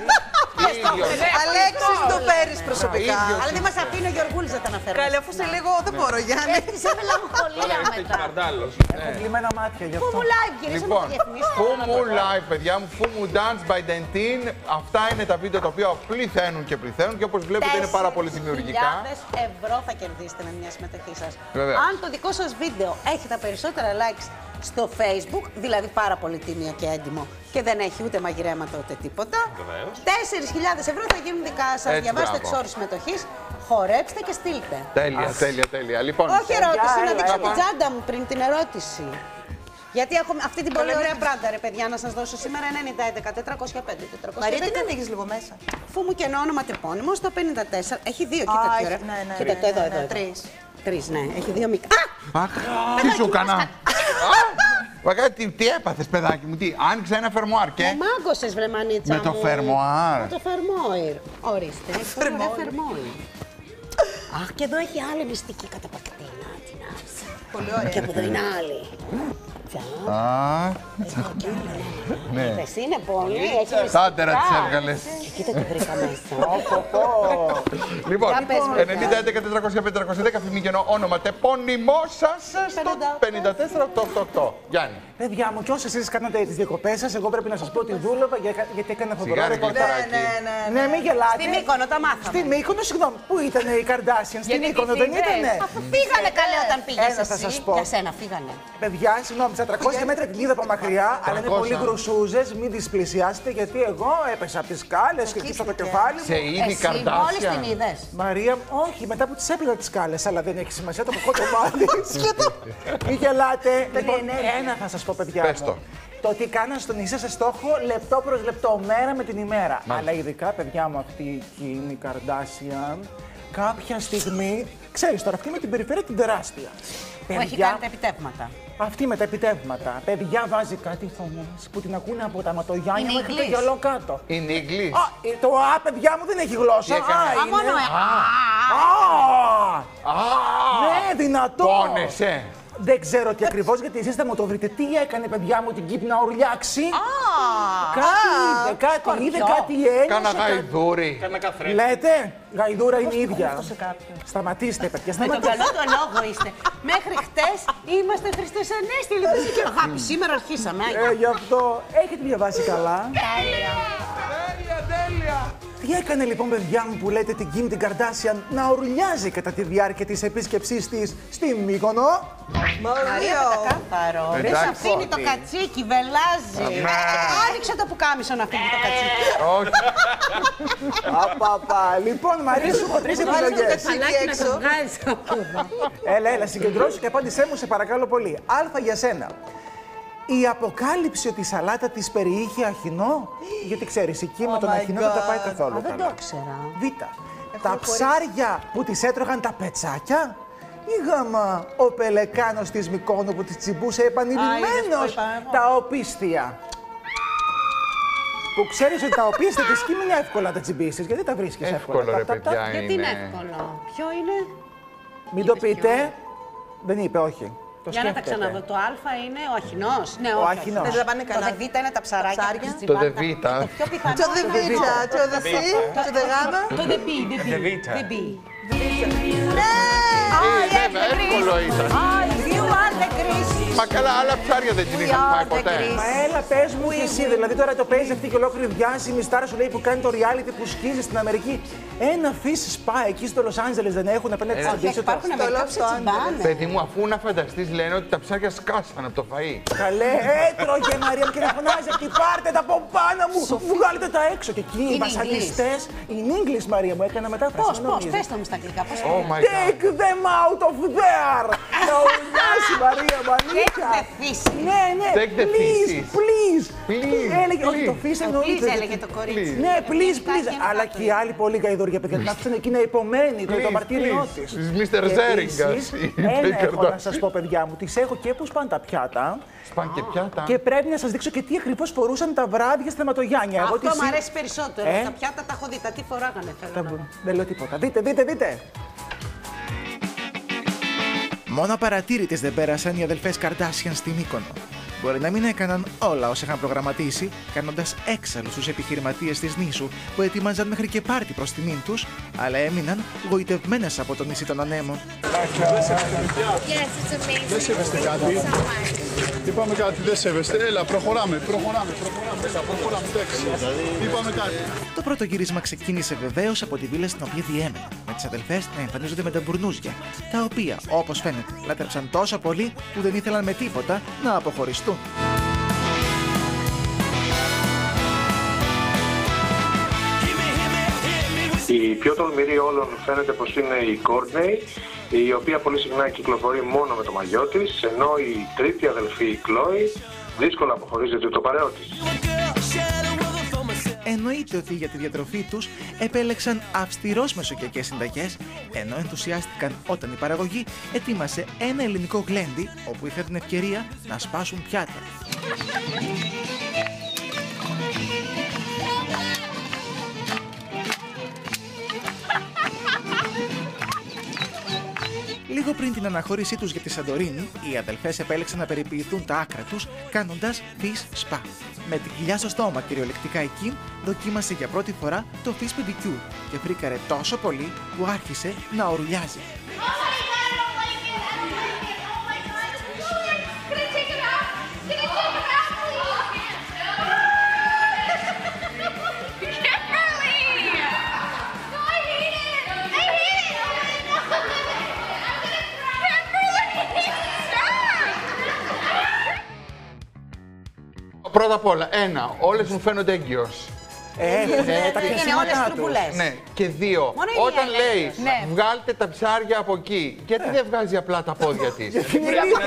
Αλέξης, το παίρνεις προσωπικά. Αλλά δεν μας αφήνει ο Γιωργούλης να τα αναφέρει. Καλή, αφού σε λίγο δεν μπορώ, Γιάννη. Έφτιασε μελαγχολία μετά. Έχω κλειμμένα μάτια γι' αυτό. Φου μου live, γυρίσαμε Λοιπόν, το διαφημίσεις. Φου μου live, παιδιά μου, Φου μου dance by Dentin. Αυτά είναι τα βίντεο τα οποία πληθαίνουν και πληθαίνουν και όπως βλέπετε είναι πάρα πολύ δημιουργικά. χιλιάδες ευρώ θα κερδίσετε με μια συμμετοχή σας. Βέβαια. Αν το δικό σας βίντεο έχει τα περισσότερα likes στο Facebook, δηλαδή πάρα πολύ τίμιο και έντιμο και δεν έχει ούτε μαγειρέματα ούτε τίποτα, τέσσερις χιλιάδες ευρώ θα γίνουν δικά σας. Έτσι, Διαβάστε μπράβο. τις όρους συμμετοχής, χορέψτε και στείλτε. Τέλεια, τέλεια, τέλεια. Λοιπόν, Όχι ερώτηση, να δείξω έλα. την τσάντα μου πριν την ερώτηση. Γιατί έχω αυτή την πολύ ωραία πράντα, ρε παιδιά, να σας δώσω σήμερα ενενήντα έντεκα τετρακόσια πέντε τετρακόσια δέκα. Μαρία, τι να ανοίγεις λίγο μέσα. Φου μου και ένα όνομα τεπώνυμο στο πενήντα τέσσερα. Έχει δύο, Α, κοίτα τι έχει- ωραία. ναι, ναι, Κοίτα ναι, το εδώ, ναι, εδώ. ναι, εδώ. τρεις. Τρεις, ναι. Έχει δύο μικρά. Α! Αχ, τι σου έκανα. Βαγά, τι, τι έπαθες, παιδάκι μου, τι, άνοιξε ένα φερμοάρ και... Μου μάγκωσες, βρε μανίτσα Με το μου. φερμοάρ. Με το φερμόιρ. Ορίστε, πολύ ωραία φερμόιρ. Αχ, και εδώ έχει άλλη μυστική καταπακτήνα. Την άφησα. Πολύ ωραία. Και από εδώ είναι άλλη. Α, ναι. Είδες, είναι πολύ, έχει μυστικά. Σάντερα τις έβγαλες. Και κοίτα τι βρήκα μέσα. Λοιπόν, Για πες μου, ενενήντα έντεκα τετρακόσια πέντε τετρακόσια δέκα φημίγενο όνομα τεπώνυμό σας στο πενήντα τέσσερα οκτώ οκτώ οκτώ. Γιάννη. Παιδιά μου, κι όσοι εσείς κάνατε τις διακοπές σας, εγώ πρέπει να σας πω ότι δούλευα για- γιατί έκανα φοβερό Σιγάρι, ρεπορτάζ. γλυκαράκι. Ναι, ναι, Ναι, μην γελάτε. Στη Μύκονο τα μάθαμε. Στη Μύκονο, συγγνώμη, πού ήταν οι Καρντάσιαν, στη Γιατί Μύκονο τις δεν είδες. ήτανε. Αφού φύγανε καλέ όταν πήγες Ένα θα εσύ. σας πω. Για σένα φύγανε. Παιδιά, συγγνώμη, στα τριακόσια μέτρα την είδα από μακριά, αλλά είναι πολύ γκρουσούζες, μην τις πλησιάσετε, γιατί εγώ έπεσα από τις σκάλες και χτύπησα το κεφάλι μου. Σε είδη Εσύ μόλις την Καρντάσια. είδες. Μαρία, όχι, μετά που τις έπλυνα τις σκάλες, αλλά δεν έχει σημασία το κακό το μάτι. Μην γελάτε. Λοιπόν, ένα θα σας πω, παιδιά Πες μου. το. Το ότι κάναν στον νησί σε στόχο λεπτό προς λεπτό, μέρα με την ημέρα. Αλλά ειδικά, παιδιά μου, αυτή η Kim Kardashian, κάποια στιγμή Ξέρεις τώρα, αυτή με την περιφέρεια την τεράστια. Που έχει κάνει τα επιτεύγματα. Αυτή με τα επιτεύγματα. Παιδιά βάζει κάτι φωνές που την ακούνε από τα ματογιάνια μέχρι το γυαλό κάτω. Είναι English. Α, το α, παιδιά μου δεν έχει γλώσσα. Α, Α, μόνο ναι, δυνατό. Πόνεσαι. Δεν ξέρω τι ακριβώς, γιατί εσείς θα μου το βρείτε. Τι έκανε, παιδιά μου, την Κύπη να ουρλιάξει. Κάτι είδε, κάτι είδε, κάτι ένιωσε. Κάνα γαϊδούρι. Κάνα καθρέφτη. Λέτε, γαϊδούρα είναι η ίδια. Σταματήστε, παιδιά, Με τον σταματήστε. καλό το λόγο είστε. Μέχρι χτες είμαστε Χριστές Ανέστη. Λοιπόν, και αγάπη, σήμερα αρχίσαμε. Ε, γι' αυτό έχετε διαβάσει καλά. Τέλεια. Τέλεια, τέλεια. Τι έκανε λοιπόν, παιδιά μου, που λέτε την Kim την Kardashian να ουρλιάζει κατά τη διάρκεια της επίσκεψής της στη Μύκονο? Μαρία, κατακάθαρο. Ρε σ' αφήνει το κατσίκι, βελάζει. Άνοιξε το πουκάμισο να φύγει το κατσίκι. Όχι. Απαπα. Λοιπόν, Μαρία, σου έχω τρεις επιλογές. Έλα, έλα, συγκεντρώσου και απάντησέ μου, σε παρακαλώ πολύ. Α για σένα. Η αποκάλυψη ότι η σαλάτα της περιείχε αχινό, γιατί ξέρεις, η Kim με τον αχινό δεν τα πάει καθόλου Δεν καλά. το ήξερα. Β. Τα ψάρια που τις έτρωγαν τα πετσάκια. Ή γάμα, ο πελεκάνος της Μυκόνου που της τσιμπούσε επανειλημμένος τα οπίστια. Που ξέρεις ότι τα οπίστια της Kim είναι εύκολα να τα τσιμπήσεις, γιατί τα βρίσκεις εύκολα. Εύκολο ρε παιδιά είναι. Γιατί είναι εύκολο. Ποιο είναι? Μην το πείτε. Δεν είπε, όχι. Το Για να τα σκέφτεται. ξαναδώ. Το Α είναι ο αχινός. Ναι, Ο όχι. αχινός. όχι. Δεν Το Β είναι τα ψαράκια. που τις Το τσιμπάνε. Δ. Το πιο πιθανό. Το δε είναι βίτσα, το δε σι, το δε γάμα. Το δε μπι, δε μπι. Β. Δε μπι. Ε, βέβαια, εύκολο ήταν. You are the Greece. Μα καλά, άλλα ψάρια δεν την είχαν φάει ποτέ. Μα έλα, πες μου και εσύ, δηλαδή τώρα το παίζει αυτή και ολόκληρη διάσημη στάρα σου λέει που κάνει το reality που σκίζει στην Αμερική. Ένα fish spa εκεί στο Λος Άντζελες δεν έχουν απέναντι στην αντίθεση. Υπάρχουν Αμερικά που σε τσιμπάνε. Παιδί μου, αφού να φανταστείς λένε ότι τα ψάρια σκάσαν από το φαΐ. Καλέ, έτρωγε Μαρία μου και να φωνάζει αυτή, πάρτε τα από πάνω μου, βγάλετε τα έξω. Και εκεί οι βασανιστές, in English Μαρία μου, έκανα μετάφραση. Πώς, πώς, πες το μου στα αγγλικά, πώς Oh my God. Take them out of there! Να ουρλιάσει Μαρία μου, αλήθεια. Take the fish. Ναι, ναι, Take the please, fishes. please. Please, Έλεγε, όχι το fish Το εννοείται. please έλεγε το κορίτσι. Ναι, please, Γενικά please. και Αλλά μετά και οι άλλοι πολύ γαϊδούρια παιδιά την άφησαν εκεί να υπομένει το, το Please, μαρτύριό please. της. Της μίστερ Ζέριγκας, η Ένα Take έχω να Kardashian. σας πω παιδιά μου, τις έχω και που σπάνε τα πιάτα. Σπαν και πιάτα. Και πρέπει να σας δείξω και τι ακριβώς φορούσαν τα βράδια στα αιματογιάνια. Εγώ Αυτό τις- μου αρέσει περισσότερο. Ε? Τα πιάτα τα έχω δει. Τα τι φοράγανε θέλω Τα να μπο- δω. Δεν λέω τίποτα. Δείτε, δείτε, δείτε. Μόνο απαρατήρητες δεν πέρασαν οι αδελφές Καρντάσιαν στη Μύκονο. Μπορεί να μην έκαναν όλα όσα είχαν προγραμματίσει, κάνοντας έξαλλους τους επιχειρηματίες της νήσου που ετοίμαζαν μέχρι και πάρτι προς τιμήν τους, αλλά έμειναν γοητευμένες από το νησί των ανέμων. Δεν σέβεστε κάτι. Είπαμε κάτι, δεν σέβεστε. Έλα, προχωράμε, προχωράμε, προχωράμε. Έλα, προχωράμε, εντάξει. Είπαμε κάτι. Το πρώτο γύρισμα ξεκίνησε βεβαίως από τη βίλα στην οποία διέμεναν, με τις αδελφές να εμφανίζονται με τα μπουρνούζια, τα οποία, όπως φαίνεται, λάτρεψαν τόσο πολύ που δεν ήθελαν με τίποτα να αποχωριστούν. Η πιο τολμηρή όλων φαίνεται πως είναι η Κόρτνεϊ, η οποία πολύ συχνά κυκλοφορεί μόνο με το μαγιό της, ενώ η τρίτη αδελφή, η Κλόι, δύσκολα αποχωρίζεται το παρέο της. Εννοείται ότι για τη διατροφή τους επέλεξαν αυστηρώς μεσογειακές συνταγές, ενώ ενθουσιάστηκαν όταν η παραγωγή ετοίμασε ένα ελληνικό γλέντι, όπου είχαν την ευκαιρία να σπάσουν πιάτα. Λίγο πριν την αναχώρησή τους για τη Σαντορίνη, οι αδελφές επέλεξαν να περιποιηθούν τα άκρα τους κάνοντας fish spa. Με την κοιλιά στο στόμα κυριολεκτικά η Kim δοκίμασε για πρώτη φορά το fish pedicure και φρίκαρε τόσο πολύ που άρχισε να ουρλιάζει. Πρώτα απ' όλα, ένα, όλες μου φαίνονται έγκυος. Ε, ε, τα Είναι όλες πιασήματά τους. τρουμπουλές. Ναι, και δύο, Μόνο η όταν μία λέει λέει. Ναι. βγάλτε τα ψάρια από εκεί, γιατί δεν βγάζει απλά τα πόδια της. Γιατί είναι Τόσο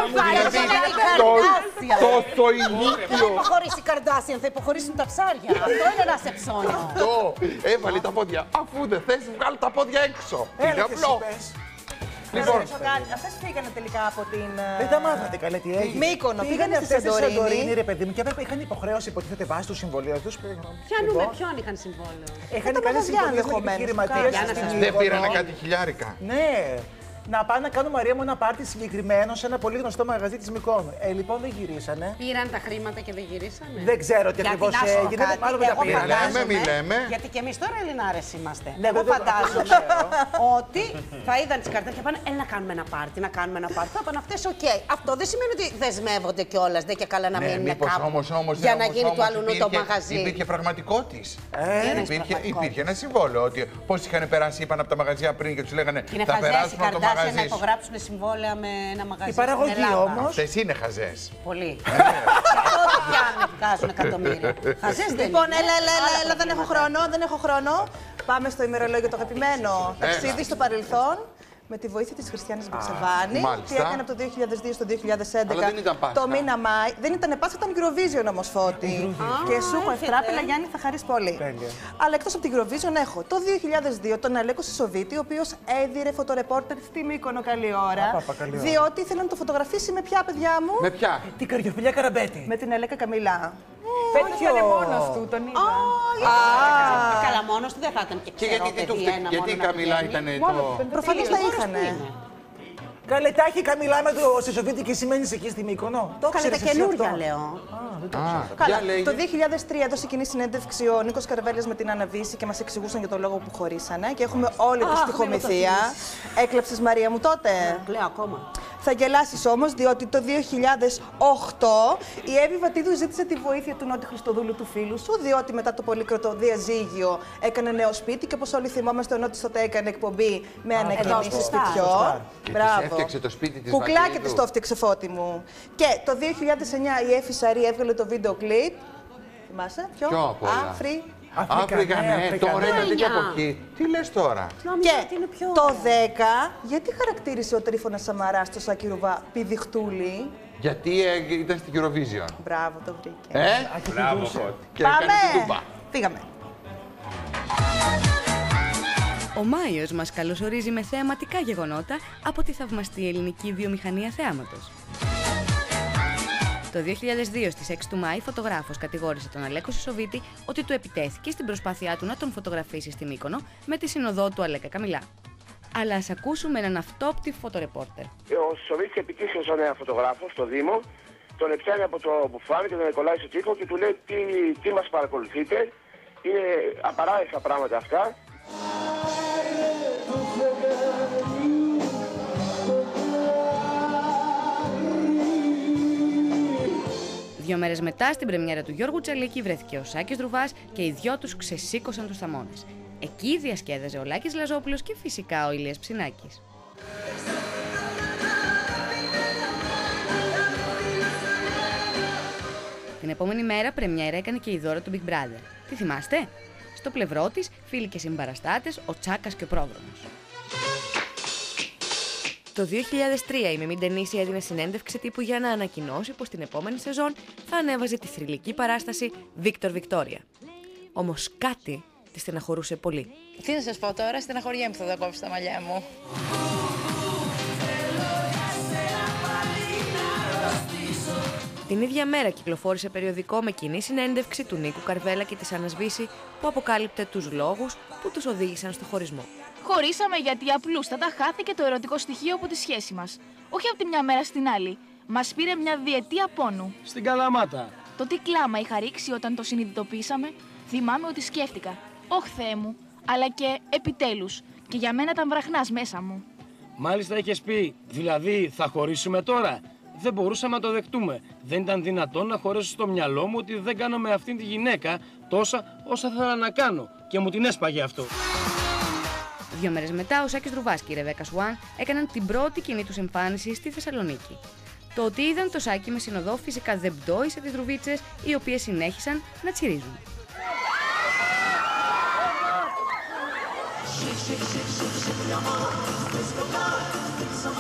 ηλίθιο. Δεν θα υποχωρήσει η Καρντάσιαν, θα υποχωρήσουν τα ψάρια. Αυτό είναι ένα σεψόνιο. Αυτό, έβαλε τα πόδια. Αφού δεν θες, βγάλε τα πόδια έξω. Έλα Είναι και εσύ απλό. πες. Λοιπόν, αυτές φύγανε τελικά από την. Δεν τα μάθατε καλέ τι έγινε. Μύκονο, πήγανε στη Σαντορίνη. Ρε παιδί μου, και έπρεπε, είχαν υποχρέωση υποτίθεται βάσει του συμβολίου του. Ποιον με ποιον είχαν συμβόλαιο. Είχαν κάνει συμβολίο με επιχειρηματίες. Δεν πήρανε κάτι χιλιάρικα. Ναι. Να πάνε να κάνουν Μαρία μου ένα πάρτι συγκεκριμένο σε ένα πολύ γνωστό μαγαζί της Μυκόνου. Ε, λοιπόν δεν γυρίσανε. Πήραν τα χρήματα και δεν γυρίσανε. Δεν ξέρω τι ακριβώς έγινε. Μάλλον δεν τα πήραν. Λέμε, μη λέμε. Γιατί και εμείς τώρα Ελληνάρες είμαστε. Ναι, εγώ δεν φαντάζομαι ότι θα είδαν τις καρτές και πάνε, έλα να κάνουμε ένα πάρτι, να κάνουμε ένα πάρτι. Θα πάνε αυτές, οκ. Αυτό δεν σημαίνει ότι δεσμεύονται κιόλας. Δεν και καλά να μείνουν κάπου για να γίνει του αλλού το μαγαζί. Υπήρχε πραγματικό της. Υπήρχε ένα συμβόλαιο ότι πώς είχαν περάσει, είπαν από τα μαγαζιά πριν και τους λέγανε θα περάσουμε από το μαγαζί. Να υπογράψουν συμβόλαια με ένα μαγαζί. Η παραγωγή όμως. Αυτές είναι χαζές. Πολύ. Τότε πιάνουν, βγάζουν εκατομμύρια. Χαζές δεν είναι. Λοιπόν, έλα, έλα, έλα, έλα, δεν έχω χρόνο, δεν έχω χρόνο. Πάμε στο ημερολόγιο το αγαπημένο. Ταξίδι στο παρελθόν. Με τη βοήθεια της Χριστιάνας Μπαξεβάνη, τι έκανε από το δύο χιλιάδες δύο στο δύο χιλιάδες έντεκα. Το μήνα Μάη. Δεν ήταν Πάσχα, ήταν Eurovision όμως, Φώτη. Και σου έχω ευτράπελα, Γιάννη, θα χαρείς πολύ. Αλλά εκτός από την Eurovision έχω το δύο χιλιάδες δύο τον Αλέκο Σισοβίτη, ο οποίος έδιρε φωτορεπόρτερ στη Μύκονο καλή ώρα. Διότι ήθελε να το φωτογραφίσει με ποια, παιδιά μου? Με ποια? Την Καρδιοφιλιά Καραμπέτη. Με την Ελέκα Καμιλά. Πέτυχε ήταν μόνος του, τον είδα. Καλά, μόνος του δεν θα ήταν και ξέρω παιδί ένα. Γιατί η Καμιλά ήταν το... Προφανώς τα είχανε. Καλέ, τα έχει Καμιλά με το Σισοβίτη και σημαίνεις εκεί στη Μύκονο. Το Καλέ, τα καινούργια λέω. Καλά, το δύο χιλιάδες τρία έδωσε κοινή συνέντευξη ο Νίκος Καρβέλιας με την Αναβίση και μας εξηγούσαν για τον λόγο που χωρίσανε. Και έχουμε όλη τη στοιχομηθεία. Έκλαψες, Μαρία μου, τότε? Λέω ακόμα. Θα γελάσεις όμως, διότι το δύο χιλιάδες οκτώ η Εύη Βατίδου ζήτησε τη βοήθεια του Νότι Χριστοδούλου, του φίλου σου, διότι μετά το πολύκροτο διαζύγιο έκανε νέο σπίτι και όπως όλοι θυμόμαστε, ο Νότης τότε έκανε εκπομπή με ανακοινήσεις σπιτιών. Και της έφτιαξε το σπίτι της. Κουκλάκια της το έφτιαξε, Φώτη μου. Και το δύο χιλιάδες εννιά η Έφη Σαρή έβγαλε το βίντεο κλιπ. Θυμάσαι, ποιο? Ποιο από όλα? Άφρι. Αφρικά, ναι, τώρα είναι τέτοια από εκεί. Τι λες τώρα? Και το δέκα, γιατί χαρακτήρισε ο Τρίφωνας Σαμαράς το Σάκη Ρουβά πηδιχτούλη? Γιατί ε, ήταν στην Eurovision. Μπράβο, το βρήκε. Ε, μπράβο, Φώτη. Πάμε! Φύγαμε. Ο Μάιος μας καλωσορίζει με θεαματικά γεγονότα από τη θαυμαστή ελληνική βιομηχανία θεάματος. Το δύο χιλιάδες δύο στις έξι του Μάη, φωτογράφος κατηγόρησε τον Αλέκο Σισοβίτη ότι του επιτέθηκε στην προσπάθειά του να τον φωτογραφίσει στη Μύκονο με τη συνοδό του Αλέκα Καμιλά. Αλλά ας ακούσουμε έναν αυτόπτη φωτορεπόρτερ. Ο Σισοβίτης επιτύχει ως νέα φωτογράφο στο Δήμο, τον πιάνει από το μπουφάνι και τον κολλάει στο τοίχο και του λέει τι, τι μας παρακολουθείτε. Είναι απαράδεκτα πράγματα αυτά. Δύο μέρες μετά, στην πρεμιέρα του Γιώργου Τσαλίκη, βρέθηκε ο Σάκης Δρουβάς και οι δυο τους ξεσήκωσαν τους θαμώνες. Εκεί διασκέδαζε ο Λάκης Λαζόπουλος και φυσικά ο Ηλίας Ψινάκης. Την επόμενη μέρα, πρεμιέρα έκανε και η Δώρα του Big Brother. Τι θυμάστε? Στο πλευρό της, φίλοι και συμπαραστάτες, ο Τσάκας και ο Πρόδρομος. Το δύο χιλιάδες τρία η Μιμή Ντενίση έδινε συνέντευξη τύπου για να ανακοινώσει πως την επόμενη σεζόν θα ανέβαζε τη θρυλική παράσταση Βίκτορ Βικτόρια. Όμως κάτι τη στεναχωρούσε πολύ. Τι να σας πω τώρα, στεναχωριέμαι που θα τα κόψω τα μαλλιά μου. Την ίδια μέρα κυκλοφόρησε περιοδικό με κοινή συνέντευξη του Νίκου Καρβέλα και της Άννας Βύση που αποκάλυπτε τους λόγους που τους οδήγησαν στο χωρισμό. Χωρίσαμε γιατί απλούστατα χάθηκε το ερωτικό στοιχείο από τη σχέση μας. Όχι από τη μια μέρα στην άλλη. Μας πήρε μια διετία πόνου. Στην Καλαμάτα. Το τι κλάμα είχα ρίξει όταν το συνειδητοποίησαμε, θυμάμαι ότι σκέφτηκα. Ωχ, Θεέ μου, αλλά και επιτέλους. Και για μένα ήταν βραχνάς μέσα μου. Μάλιστα είχες πει, δηλαδή θα χωρίσουμε τώρα. Δεν μπορούσαμε να το δεχτούμε. Δεν ήταν δυνατόν να χωρέσω στο μυαλό μου ότι δεν κάνω με αυτήν τη γυναίκα τόσα όσα ήθελα να κάνω. Και μου την έσπαγε αυτό. Δύο μέρες μετά, ο Σάκης Δρουβάς και η Ρεβέκα Σουάν έκαναν την πρώτη κοινή τους εμφάνιση στη Θεσσαλονίκη. Το ότι είδαν το Σάκη με συνοδό φυσικά δεν πτώησε τις Δρουβίτσες, οι οποίες συνέχισαν να τσιρίζουν.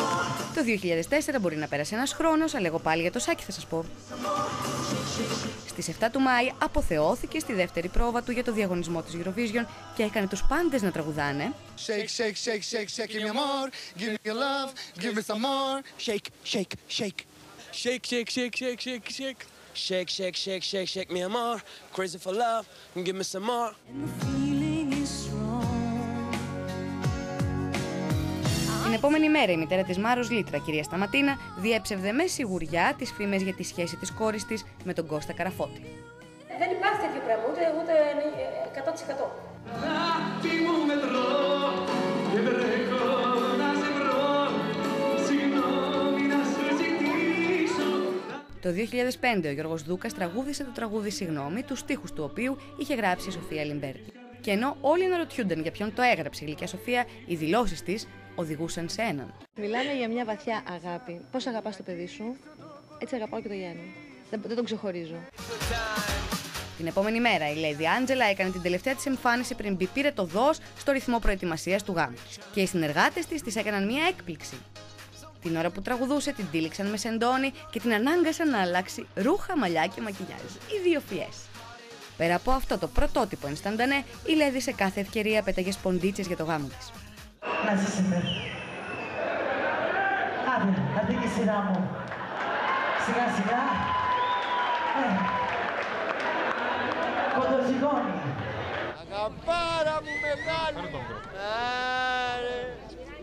Το δύο χιλιάδες τέσσερα μπορεί να πέρασε ένας χρόνος, αλλά εγώ πάλι για το Σάκη θα σας πω. Στις επτά του Μάη αποθεώθηκε στη δεύτερη πρόβα του για το διαγωνισμό της Eurovision και έκανε τους πάντες να τραγουδάνε Shake, shake, shake, shake, shake, give me more, give me your love, give me some more. Shake, shake, shake. Shake, shake, shake, shake, shake, shake. Shake, shake, shake, shake, shake me more. Crazy for love, give me some more. Την επόμενη μέρα η μητέρα της Μάρος Λίτρα, κυρία Σταματίνα, διέψευδε με σιγουριά τις φήμες για τη σχέση της κόρης της με τον Κώστα Καραφώτη. Δεν υπάρχει τέτοιο πράγμα, ούτε, ούτε εκατό τοις εκατό. Το δύο χιλιάδες πέντε ο Γιώργος Δούκας τραγούδισε το τραγούδι «Συγγνώμη», τους στίχους του οποίου είχε γράψει η Σοφία Λιμπέρτη. Και ενώ όλοι αναρωτιούνταν για ποιον το έγραψε η γλυκιά Σοφία, οι δηλώσεις της οδηγούσαν σε έναν. Μιλάμε για μια βαθιά αγάπη. Πώς αγαπάς το παιδί σου, έτσι αγαπάω και το Γιάννη. Δεν, δεν τον ξεχωρίζω. Την επόμενη μέρα η Lady Άντζελα έκανε την τελευταία της εμφάνιση πριν μπει πήρε το δός στο ρυθμό προετοιμασίας του γάμου της. Και οι συνεργάτες της της έκαναν μια έκπληξη. Την ώρα που τραγουδούσε την τύλιξαν με σεντόνι και την ανάγκασαν να αλλάξει ρούχα, μαλλιά και μακιγιάζ. Οι δύο φιές. Πέρα από αυτό το πρωτότυπο ενσταντανέ, η Lady σε κάθε ευκαιρία πέταγε σποντίτσες για το γάμο της. Να ζήσετε. Άντε, άντε και η σειρά μου. Σιγά σιγά. Ε. Κοντοζυγόνι. Αγαπάρα μου μεγάλη. Άρε.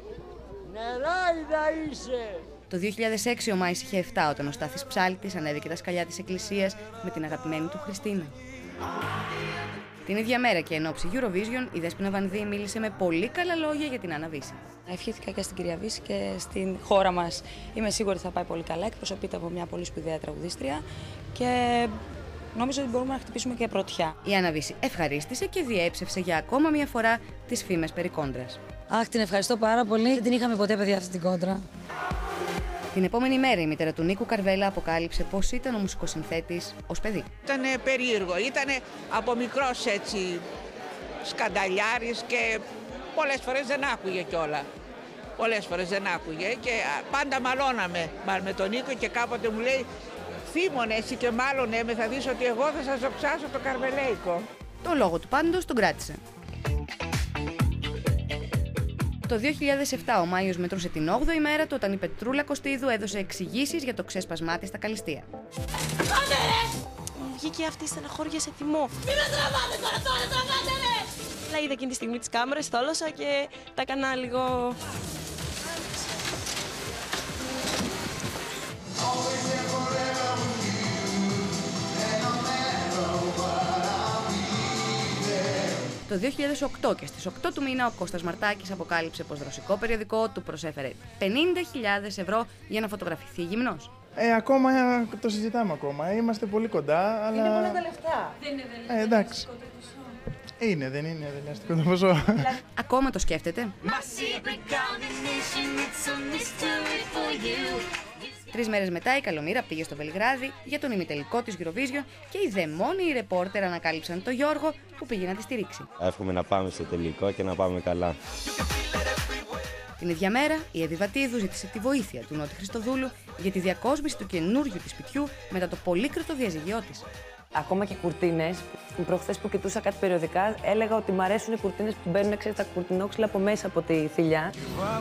Νεράιδα είσαι. Το δύο χιλιάδες έξι ο Μάης είχε επτά όταν ο Στάθης Ψάλτης ανέβηκε τα σκαλιά της εκκλησίας με την αγαπημένη του Χριστίνα. Την ίδια μέρα και εν ώψη Eurovision, η Δέσποινα Βανδύ μίλησε με πολύ καλά λόγια για την Άννα Βύση. Ευχήθηκα και στην κυρία Βύση και στην χώρα μας. Είμαι σίγουρη ότι θα πάει πολύ καλά. Εκπροσωπείται από μια πολύ σπουδαία τραγουδίστρια και νομίζω ότι μπορούμε να χτυπήσουμε και πρωτιά. Η Άννα Βύση ευχαρίστησε και διέψευσε για ακόμα μια φορά τις φήμες περί κόντρας. Αχ, την ευχαριστώ πάρα πολύ. Δεν την είχαμε ποτέ, παιδιά, αυτή την κόντρα. Την επόμενη μέρα η μητέρα του Νίκου Καρβέλα αποκάλυψε πώς ήταν ο μουσικοσυνθέτης ως παιδί. Ήταν περίεργο, ήταν από μικρός έτσι σκανταλιάρης και πολλές φορές δεν άκουγε κιόλα. Πολλές φορές δεν άκουγε και πάντα μαλώναμε με τον Νίκο και κάποτε μου λέει «Θύμωνε εσύ και μάλλον με, θα δεις ότι εγώ θα σας δοξάσω το καρβελέικο». Το λόγο του πάντως τον κράτησε. Το δύο χιλιάδες επτά ο Μάιος μετρούσε την όγδοη μέρα του όταν η Πετρούλα Κωστίδου έδωσε εξηγήσεις για το ξέσπασμά της στα Καλλιστεία. Άντε ρε! Μου βγήκε αυτή η στεναχώρια σε θυμό. Μην με τραβάτε τώρα, τώρα τραβάτε ρε! Αλλά είδα εκείνη τη στιγμή τις κάμερες, θόλωσα και τα έκανα λίγο... Το δύο χιλιάδες οκτώ και στις οκτώ του μήνα ο Κώστας Μαρτάκης αποκάλυψε πως ρωσικό περιοδικό του προσέφερε πενήντα χιλιάδες ευρώ για να φωτογραφηθεί γυμνός. Ε, ακόμα το συζητάμε ακόμα. Είμαστε πολύ κοντά, αλλά... Είναι πολλά τα λεφτά. Δεν είναι δεν ε, εντάξει. Είναι, δεν είναι δελεαστικό το ποσό. Ακόμα το σκέφτεται. Τρεις μέρες μετά η Καλομήρα πήγε στο Βελιγράδι για τον ημιτελικό της Eurovision και οι δαιμόνιοι ρεπόρτερ ανακάλυψαν τον Γιώργο που πήγε να τη στηρίξει. Εύχομαι να πάμε στο τελικό και να πάμε καλά. Την ίδια μέρα η Εύη Βατίδου ζήτησε τη βοήθεια του Νότι Χριστοδούλου για τη διακόσμηση του καινούριου της σπιτιού μετά το πολύκροτο διαζυγιό της. Ακόμα και κουρτίνες. Προχθές που κοιτούσα κάτι περιοδικά, έλεγα ότι μου αρέσουν οι κουρτίνες που μπαίνουν έξω τα κουρτινόξυλα από μέσα από τη θηλιά.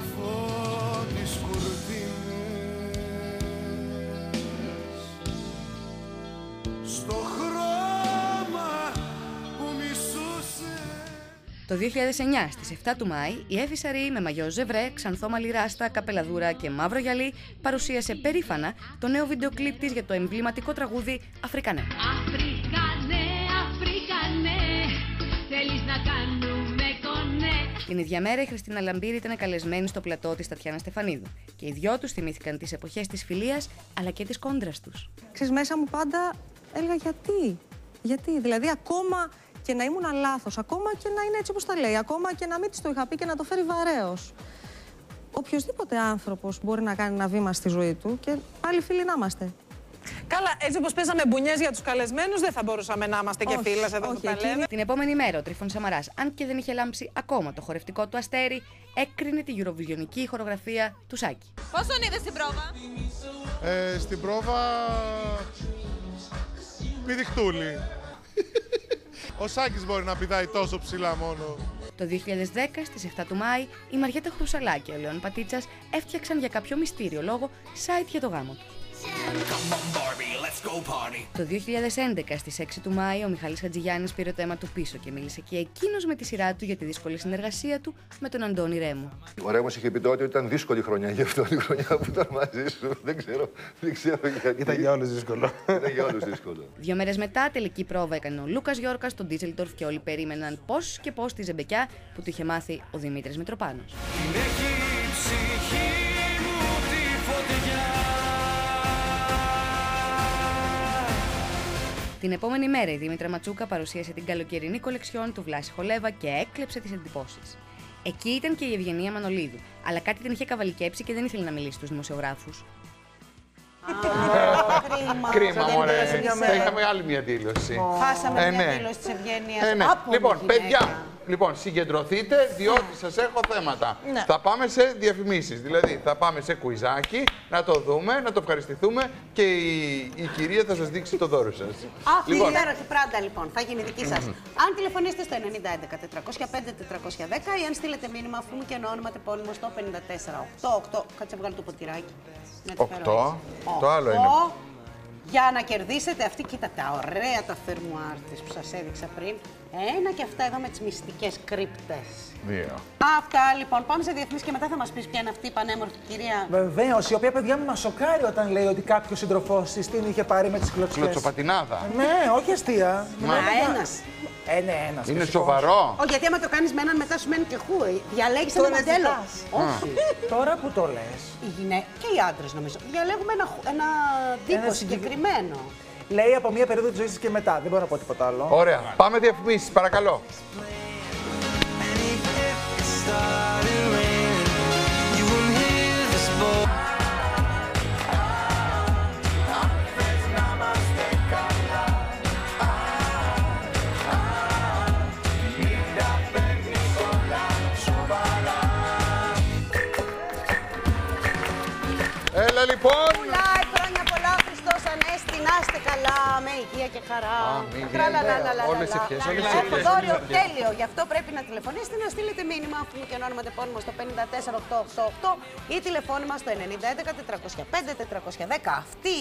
Το δύο χιλιάδες εννιά, στις επτά του Μάη, η Εύη Σαρή με μαγιό ζευρέ, ξανθό μαλλιράστα, καπελαδούρα και μαύρο γυαλί παρουσίασε περήφανα το νέο βίντεο κλιπ της για το εμβληματικό τραγούδι «Αφρικανέ». Αφρικανέ, Αφρικανέ, θέλεις να κάνουμε κονέ. Την ίδια μέρα η Χριστίνα Λαμπύρη ήταν καλεσμένη στο πλατό της Τατιάνα Στεφανίδου και οι δυο τους θυμήθηκαν τις εποχές της φιλίας αλλά και της κόντρας τους. Ξέρεις, μέσα μου πάντα έλεγα γιατί, γιατί, δηλαδή ακόμα και να ήμουν λάθος, ακόμα και να είναι έτσι όπως τα λέει, ακόμα και να μην της το είχα πει και να το φέρει βαρέως. Οποιοσδήποτε άνθρωπος μπορεί να κάνει ένα βήμα στη ζωή του και πάλι φίλοι να είμαστε. Καλά, έτσι όπως παίζαμε μπουνιές για τους καλεσμένους, δεν θα μπορούσαμε να είμαστε και φίλες εδώ που τα λέμε. Την επόμενη μέρα ο Τρίφων Σαμαράς, αν και δεν είχε λάμψει ακόμα το χορευτικό του αστέρι, έκρινε τη Eurovisionική χορογραφία του Σάκη. Πώς τον είδες στην πρόβα? Ε, στην πρόβα... Μη διχτούλη. Ο Σάκης μπορεί να πηδάει τόσο ψηλά μόνο. Το δύο χιλιάδες δέκα, στις εφτά του Μάη, η Μαριέτα Χρουσαλάκη και ο Λέων Πατίτσας έφτιαξαν για κάποιο μυστήριο λόγο site για το γάμο τους. Το δύο χιλιάδες έντεκα, στις έξι του Μάη, ο Μιχάλης Χατζηγιάννης πήρε το αίμα του πίσω και μίλησε και εκείνος με τη σειρά του για τη δύσκολη συνεργασία του με τον Αντώνη Ρέμο. Ο Ρέμος είχε πει τότε ότι ήταν δύσκολη χρονιά, γι' αυτό τη χρονιά που ήταν μαζί σου. Δεν ξέρω, δεν ξέρω γιατί. Ήταν για όλους δύσκολο. Ήταν για όλους δύσκολο. Δύο μέρες μετά, τελική πρόβα έκανε ο Λούκας Γιόρκας στον Ντίζελντορφ και όλοι περίμεναν πώς και πώς τη ζεμπεκιά που του είχε μάθει ο Δημήτρης Μητροπάνος. Την επόμενη μέρα η Δήμητρα Ματσούκα παρουσίασε την καλοκαιρινή κολεξιόν του Βλάση Χολέβα και έκλεψε τις εντυπώσεις. Εκεί ήταν και η Ευγενία Μανολίδου, αλλά κάτι την είχε καβαλικέψει και δεν ήθελε να μιλήσει στους δημοσιογράφους. Κρίμα. Κρίμα, μωρέ. Θα είχαμε άλλη μια δήλωση. Χάσαμε ε, μια ναι. δήλωση της Ευγένειας. Ε, ναι. Λοιπόν, παιδιά, λοιπόν, συγκεντρωθείτε, διότι σας έχω θέματα. Ναι. Θα πάμε σε διαφημίσεις. Δηλαδή, θα πάμε σε κουιζάκι, να το δούμε, να το ευχαριστηθούμε και η, η κυρία θα σας δείξει το δώρο σας. Αυτή λοιπόν. η υπέροχη Πράντα, λοιπόν, θα γίνει δική σας. Mm-hmm. Αν τηλεφωνήσετε στο ενενήντα έντεκα τετρακόσια πέντε τετρακόσια δέκα ή αν στείλετε μήνυμα αφού μου και ένα όνομα τεπώνυμο στο πενήντα τέσσερα ογδόντα οκτώ. Κάτσε να βγάλω το ποτηράκι. οκτώ. Το άλλο είναι. Για να κερδίσετε αυτή, κοίτα τα ωραία τα φερμουάρ της που σας έδειξα πριν. Ένα και αυτά εδώ με τις μυστικές κρύπτες. Δύο. Αυτά λοιπόν. Πάμε σε διαφημίσεις και μετά θα μας πεις ποια είναι αυτή η πανέμορφη κυρία. Βεβαίως, η οποία παιδιά μου μας σοκάρει όταν λέει ότι κάποιος σύντροφός της την είχε πάρει με τις κλωτσιές. Κλωτσοπατινάδα. Ναι, όχι αστεία. Μα ένας. Ε, ναι, ένας. Είναι σοβαρό. Όχι, γιατί άμα το κάνεις με έναν μετά σου μένει και χούι. Διαλέγεις ένα μοντέλο. Όχι. Τώρα που το λες. Οι γυναίκες και οι άντρες νομίζω. Διαλέγουμε ένα, ένα τύπο συγκεκριμένο. Λέει από μία περίοδο της ζωής της και μετά. Δεν μπορώ να πω τίποτα άλλο. Ωραία. Πάμε διαφημίσεις, παρακαλώ. Έλα λοιπόν! Πουλάει, χρόνια πολλά, Χριστός Ανέστη, να είστε καλά, με υγεία και χαρά. Όλες οι ευχές, όλες οι Έχω ευχές. δώριο τέλειο, γι' αυτό πρέπει να τηλεφωνήσετε, να στείλετε μήνυμα αφού μου και όνομα τεπώνυμο στο πενήντα τέσσερα οκτακόσια ογδόντα οκτώ ή τηλεφώνημα στο ενενήντα έντεκα τετρακόσια πέντε τετρακόσια δέκα. Αυτή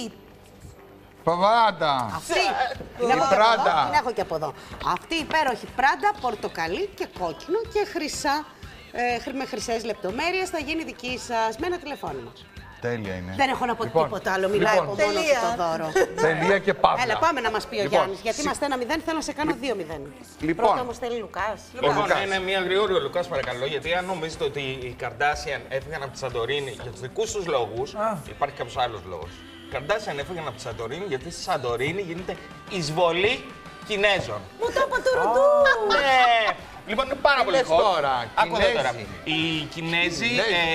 Πράντα. Αυτή. Η Πράντα. Την έχω και από εδώ. Αυτή η υπέροχη Πράντα, πορτοκαλί και κόκκινο και χρυσά, ε, με χρυσές λεπτομέρειες θα γίνει δική σας με ένα τηλεφώνημα. Τέλεια είναι. Δεν έχω να πω λοιπόν, τίποτα άλλο. Μιλάει λοιπόν, από μόνο του το δώρο. Τελεία και παύλα. Έλα, πάμε να μας πει ο λοιπόν, Γιάννης. Γιατί είμαστε ένα μηδέν, θέλω να σε κάνω δύο μηδέν. Λοιπόν. Πρώτα όμως θέλει Λουκάς. Λοιπόν, είναι μια γρήγορη ο Λουκάς, παρακαλώ. Γιατί αν νομίζετε ότι οι Καρντάσιαν έφυγαν από τη Σαντορίνη για τους δικούς τους λόγους, υπάρχει κάποιος άλλος λόγος. Οι Καρντάσιαν έφυγαν από τη Σαντορίνη γιατί στη Σαντορίνη γίνεται εισβολή Κινέζων. Μου το είπα του ρουντού! Ναι! Λοιπόν, είναι πάρα πολύ hot. Τώρα, Ακούτε τώρα. Οι Κινέζοι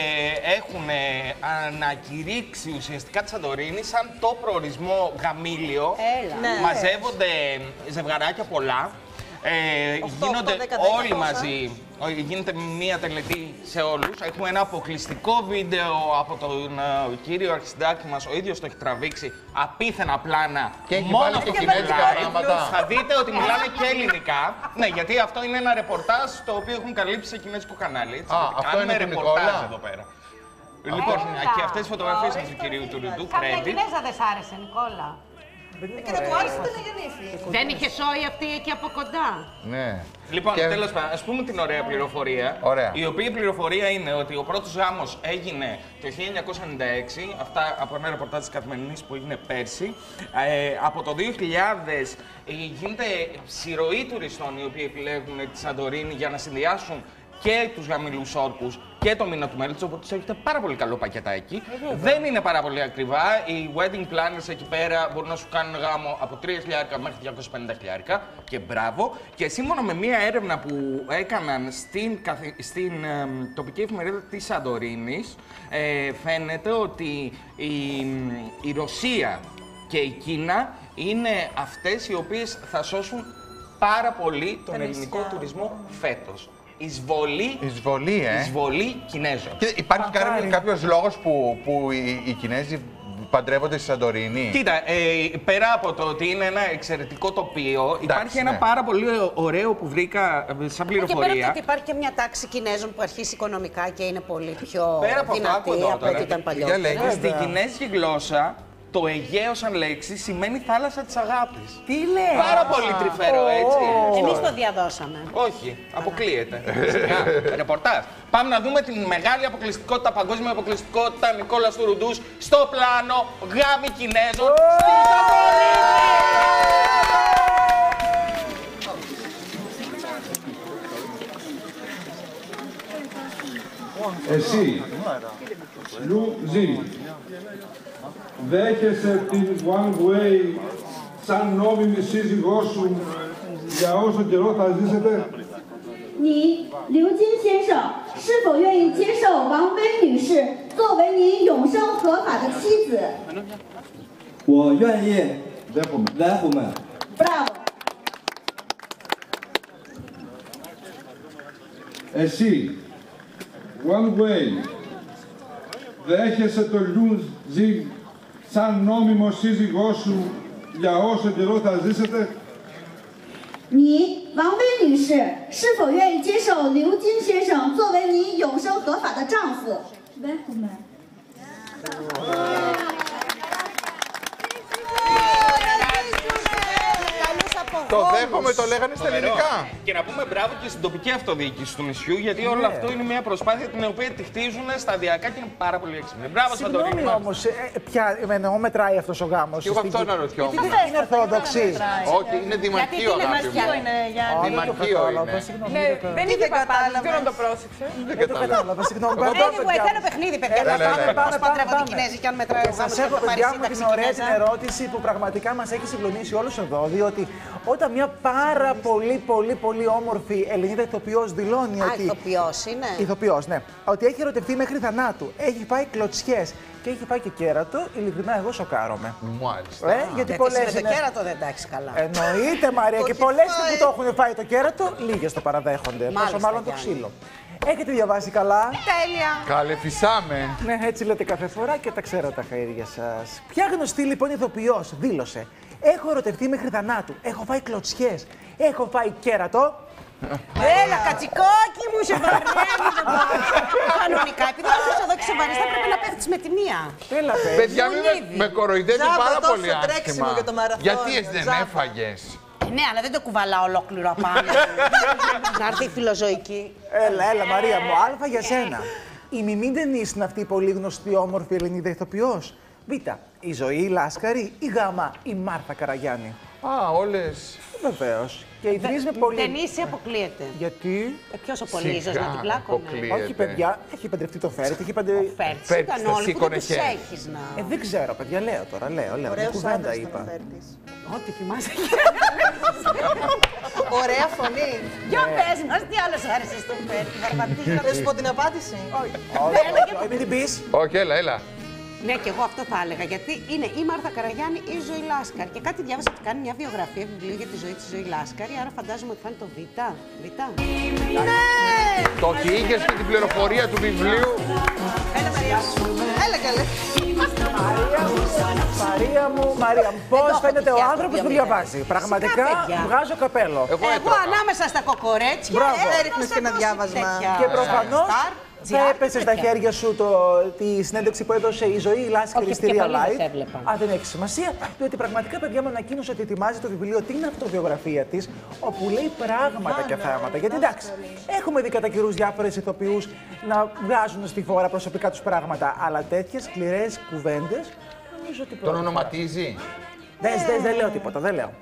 ε, έχουν ε, ανακηρύξει ουσιαστικά τη Σαντορίνη σαν το προορισμό γαμήλιο. Έλα. Ναι. Μαζεύονται ζευγαράκια πολλά. Ε, γίνονται όλοι μαζί. Γίνεται μια τελετή σε όλους. Έχουμε ένα αποκλειστικό βίντεο από τον uh, κύριο αρχισυντάκτη μας. Ο ίδιος το έχει τραβήξει απίθανα πλάνα. Και έχει μόνο βάλει αυτό και που κινέζικα πράγματα. Θα δείτε ότι μιλάνε και ελληνικά. Ναι, γιατί αυτό είναι ένα ρεπορτάζ το οποίο έχουν καλύψει σε κινέζικο κανάλι. Έτσι, Α, αυτό κάνουμε είναι ρεπορτάζ Νικόλα. εδώ πέρα. Λοιπόν, και αυτές τις φωτογραφίες είναι του κυρίου του Ρουντού. Κάποια Κινέζα δεν σ' άρεσε, Νικόλα. Και να του άρεσε δεν γεννήθη. Δεν είχε σόι αυτή εκεί από κοντά. Ναι. Λοιπόν, Και... τέλος πάντων, ας πούμε την ωραία πληροφορία. Ωραία. Η οποία πληροφορία είναι ότι ο πρώτος γάμος έγινε το χίλια εννιακόσια ενενήντα έξι, αυτά από ένα ρεπορτάζ της Καθημερινής που έγινε πέρσι. Ε, από το δύο χιλιάδες ε, γίνεται συρροή τουριστών οι οποίοι επιλέγουν τη Σαντορίνη για να συνδυάσουν και τους γαμηλούς όρκους και το μήνα του μέλητος, οπότε έχετε πάρα πολύ καλό πακετάκι. Ε, Δεν είναι πάρα πολύ ακριβά. Οι wedding planners εκεί πέρα μπορούν να σου κάνουν γάμο από τρία χιλιάρικα μέχρι διακόσια πενήντα χιλιάρικα και μπράβο. Και σύμφωνα με μία έρευνα που έκαναν στην, καθη... στην ε, τοπική εφημερίδα της Σαντορίνης, ε, φαίνεται ότι η, η Ρωσία και η Κίνα είναι αυτές οι οποίες θα σώσουν πάρα πολύ τον ελληνικό τουρισμό φέτος. Εισβολή, εισβολή, ε. εισβολή Κινέζων. Και υπάρχει κάποιος λόγος που, που οι, οι Κινέζοι Παντρεύονται στη Σαντορίνη. Κοίτα, ε, πέρα από το ότι είναι ένα εξαιρετικό τοπίο, εντάξει, υπάρχει ένα ναι. πάρα πολύ ωραίο που βρήκα σαν πληροφορία. Και πέρα από ότι υπάρχει και μια τάξη Κινέζων που αρχίσει οικονομικά και είναι πολύ πιο πέρα από δυνατή από ό,τι ήταν παλιότερα. Στην κινέζικη γλώσσα, το Αιγαίο σαν λέξη σημαίνει θάλασσα της αγάπης. Τι λέει! Πάρα πολύ τρυφερό, έτσι. Εμείς το διαδώσαμε. Όχι, αποκλείεται. Σιγά, ρεπορτάζ. Πάμε να δούμε την μεγάλη αποκλειστικότητα, παγκόσμια αποκλειστικότητα Νικόλας Τουρουντούς στο πλάνο γάμι Κινέζων στη Σαντορίνη. Εσύ, Λου Ζι, δέχεσαι την One Way σαν νόμιμη σύζυγό σου για όσο καιρό θα ζήσετε? 你刘金先生是否愿意接受王薇女士作为你永生合法的妻子？ 我愿意。Δέχομαι. Μπράβο. Εσύ, One Way, δέχεσαι το Λου Ζι σαν νόμιμο σύζυγό σου για όσο καιρό θα ζήσετε? 你王薇女士是否愿意接受刘金先生作为你永生合法的丈夫？ Δέχομαι. Το δέχομαι, το λέγανε στα ελληνικά. Και να πούμε μπράβο και στην τοπική αυτοδιοίκηση του νησιού, γιατί όλο αυτό είναι μια προσπάθεια την οποία τη χτίζουν σταδιακά και είναι πάρα πολύ έξυπνη. Μπράβο, Σαντορίνη. Συγγνώμη όμως, ποια εννοώ μετράει αυτός ο γάμος? Και εγώ αυτό αναρωτιόμουν. Είναι Ορθόδοξη? Όχι, είναι δημαρχείο, αγάπη μου. Δημαρχείο είναι. Δεν είχε κατάλαβα, δεν το πρόσεξε. Δεν το κατάλαβα, συγγνώμη. Ένα παιχνίδι, παιδιά. Πώς παντρεύονται οι Κινέζοι και αν μετράει ο γάμος Σας έχω, παιδιά μου, την ωραία την ερώτηση που πραγματικά μας έχει συγκλονίσει όλους εδώ, διότι όταν μια πάρα πολύ πολύ πολύ όμορφη Ελληνίδα ηθοποιός δηλώνει Α, ότι... ηθοποιός είναι. Ηθοποιός, ναι. Ότι έχει ερωτευτεί μέχρι θανάτου, έχει πάει κλωτσιές και έχει πάει και κέρατο, ειλικρινά εγώ σοκάρομαι. Μάλιστα. Ε, γιατί πολλές είναι... είναι... κέρατο δεν τα έχεις καλά. Εννοείται, Μαρία, και πολλές που το έχουν φάει το κέρατο, λίγες το παραδέχονται. Μάλιστα, πόσο μάλλον το ξύλο. Έχετε διαβάσει καλά? Τέλεια. Καλεφισάμε. Ναι, έτσι λέτε κάθε φορά και τα ξέρω τα χέρια σας. Ποια γνωστή λοιπόν ηθοποιός δήλωσε: έχω ερωτευτεί μέχρι θανάτου, έχω φάει κλωτσιές, έχω φάει κέρατο. Έλα, κατσικόκι μου, σε βαρνεύει. Κανονικά, επειδή ήρθες εδώ και σε βαρείς, θα πρέπει να πέφτεις με τη μία. Έλα, πες. Παιδιά, με κοροϊδεύει πάρα πολύ άσχημα. Γιατί εσύ δεν έφαγες? Ναι, αλλά δεν το κουβαλάω ολόκληρο απάνω. Να έρθει η φιλοζωική. Έλα, έλα, Μαρία μου, Α για σένα. Η Μιμή Ντενής είναι αυτή η πολύ γνωστή όμορφη Ελληνίδα ηθοποιός? Β, η Ζωή Λάσκαρη ή Γ, η Μάρθα Καραγιάννη? Α, όλες. Βεβαίως. Και οι τρεις με πολύ. Ντενίση αποκλείεται. Γιατί? Ε, ποιος ο Πολύζος να την πλάκωνε? Όχι, παιδιά, έχει παντρευτεί το Φέρτ. Έχει παντρευτεί. Ο Φέρτς ήταν όλοι που δεν τους έχεις να... Ε, δεν ξέρω, παιδιά, λέω τώρα, λέω, λέω. Μια κουβέντα είπα. Ό,τι θυμάσαι. Ωραία φωνή. Για πες μας, τι άλλο σου άρεσε στο Φέρτ, Βαρβατίνα. Δεν σου πω την απάντηση. Όχι, όχι, μην την πεις. Όχι, έλα, έλα. Ναι, και εγώ αυτό θα έλεγα. Γιατί είναι η Μάρθα Καραγιάννη ή η Ζωή Λάσκαρη. Και κάτι διάβασα ότι κάνει μια βιογραφία βιβλίου για τη ζωή της Ζωή Λάσκαρη. Άρα φαντάζομαι ότι θα είναι το Β. Β. Ναι! Το ότι είχες και την πληροφορία του βιβλίου. Έλα, Μαρία. Έλα, καλέ. Μαρία μου, Μαρία μου, πώς φαίνεται ο άνθρωπος που διαβάζει. Πραγματικά βγάζω καπέλο. Εγώ ανάμεσα στα κοκορέτσια έριχνες και ένα διάβασμα. Και προφανώς θα έπεσε στα χέρια σου το, τη συνέντευξη που έδωσε η Ζωή Λάσκαρη στη Real Life. Α, δεν έχει σημασία, διότι πραγματικά, παιδιά μου, ανακοίνωσε ότι ετοιμάζει το βιβλίο, την αυτοβιογραφία της, όπου λέει πράγματα και θάματα. Γιατί εντάξει, έχουμε δει κατά καιρούς διάφορες ηθοποιούς να βγάζουν στη φόρα προσωπικά τους πράγματα, αλλά τέτοιες σκληρές κουβέντες νομίζω ότι. Τον ονοματίζει. Δες, δες, δεν λέω τίποτα, δεν λέω.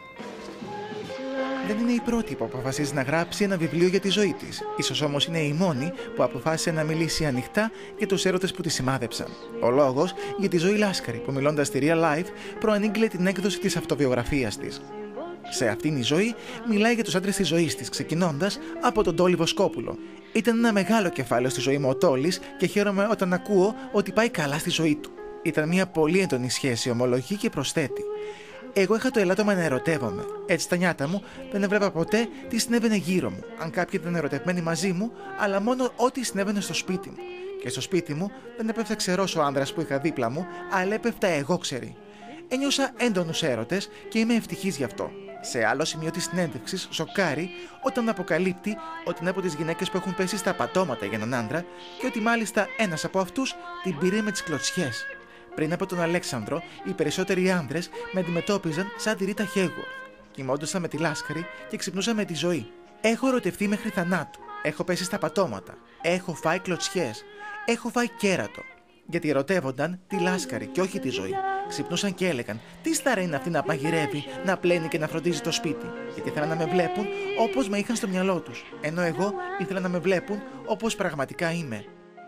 Δεν είναι η πρώτη που αποφασίζει να γράψει ένα βιβλίο για τη ζωή της. Ίσως όμως είναι η μόνη που αποφάσισε να μιλήσει ανοιχτά για τους έρωτες που τη σημάδεψαν. Ο λόγος για τη Ζωή Λάσκαρη, που μιλώντας στη Real Life προανήγγειλε την έκδοση της αυτοβιογραφίας της. Σε αυτήν η ζωή μιλάει για τους άντρες της ζωής της, ξεκινώντας από τον Τόλι Βοσκόπουλο. Ήταν ένα μεγάλο κεφάλαιο στη ζωή μου ο Τόλης και χαίρομαι όταν ακούω ότι πάει καλά στη ζωή του. Ήταν μια πολύ έντονη σχέση, ομολογεί και προσθέτει. Εγώ είχα το ελάττωμα να ερωτεύομαι. Έτσι στα νιάτα μου δεν έβλεπα ποτέ τι συνέβαινε γύρω μου, αν κάποιοι ήταν ερωτευμένοι μαζί μου, αλλά μόνο ό,τι συνέβαινε στο σπίτι μου. Και στο σπίτι μου δεν έπεφτε ξερός ο άνδρας που είχα δίπλα μου, αλλά έπεφτα εγώ ξερή. Ένιωσα έντονους έρωτες και είμαι ευτυχής γι' αυτό. Σε άλλο σημείο της συνέντευξης, σοκάρει όταν αποκαλύπτει ότι είναι από τις γυναίκες που έχουν πέσει στα πατώματα για έναν άντρα και ότι μάλιστα ένας από αυτούς την πήρε με τις κλωτσιές. Πριν από τον Αλέξανδρο, οι περισσότεροι άνδρες με αντιμετώπιζαν σαν τη Ρίτα Χέιγουαρθ. Κοιμόντουσαν με τη Λάσκαρη και ξυπνούσαν με τη ζωή. Έχω ερωτευτεί μέχρι θανάτου. Έχω πέσει στα πατώματα. Έχω φάει κλωτσιές. Έχω φάει κέρατο. Γιατί ερωτεύονταν τη Λάσκαρη και όχι τη ζωή. Ξυπνούσαν και έλεγαν: τι στάρα είναι αυτή να μαγειρεύει, να πλένει και να φροντίζει το σπίτι. Γιατί ήθελαν να με βλέπουν όπως με είχαν στο μυαλό τους. Ενώ εγώ ήθελα να με βλέπουν όπως πραγματικά είμαι.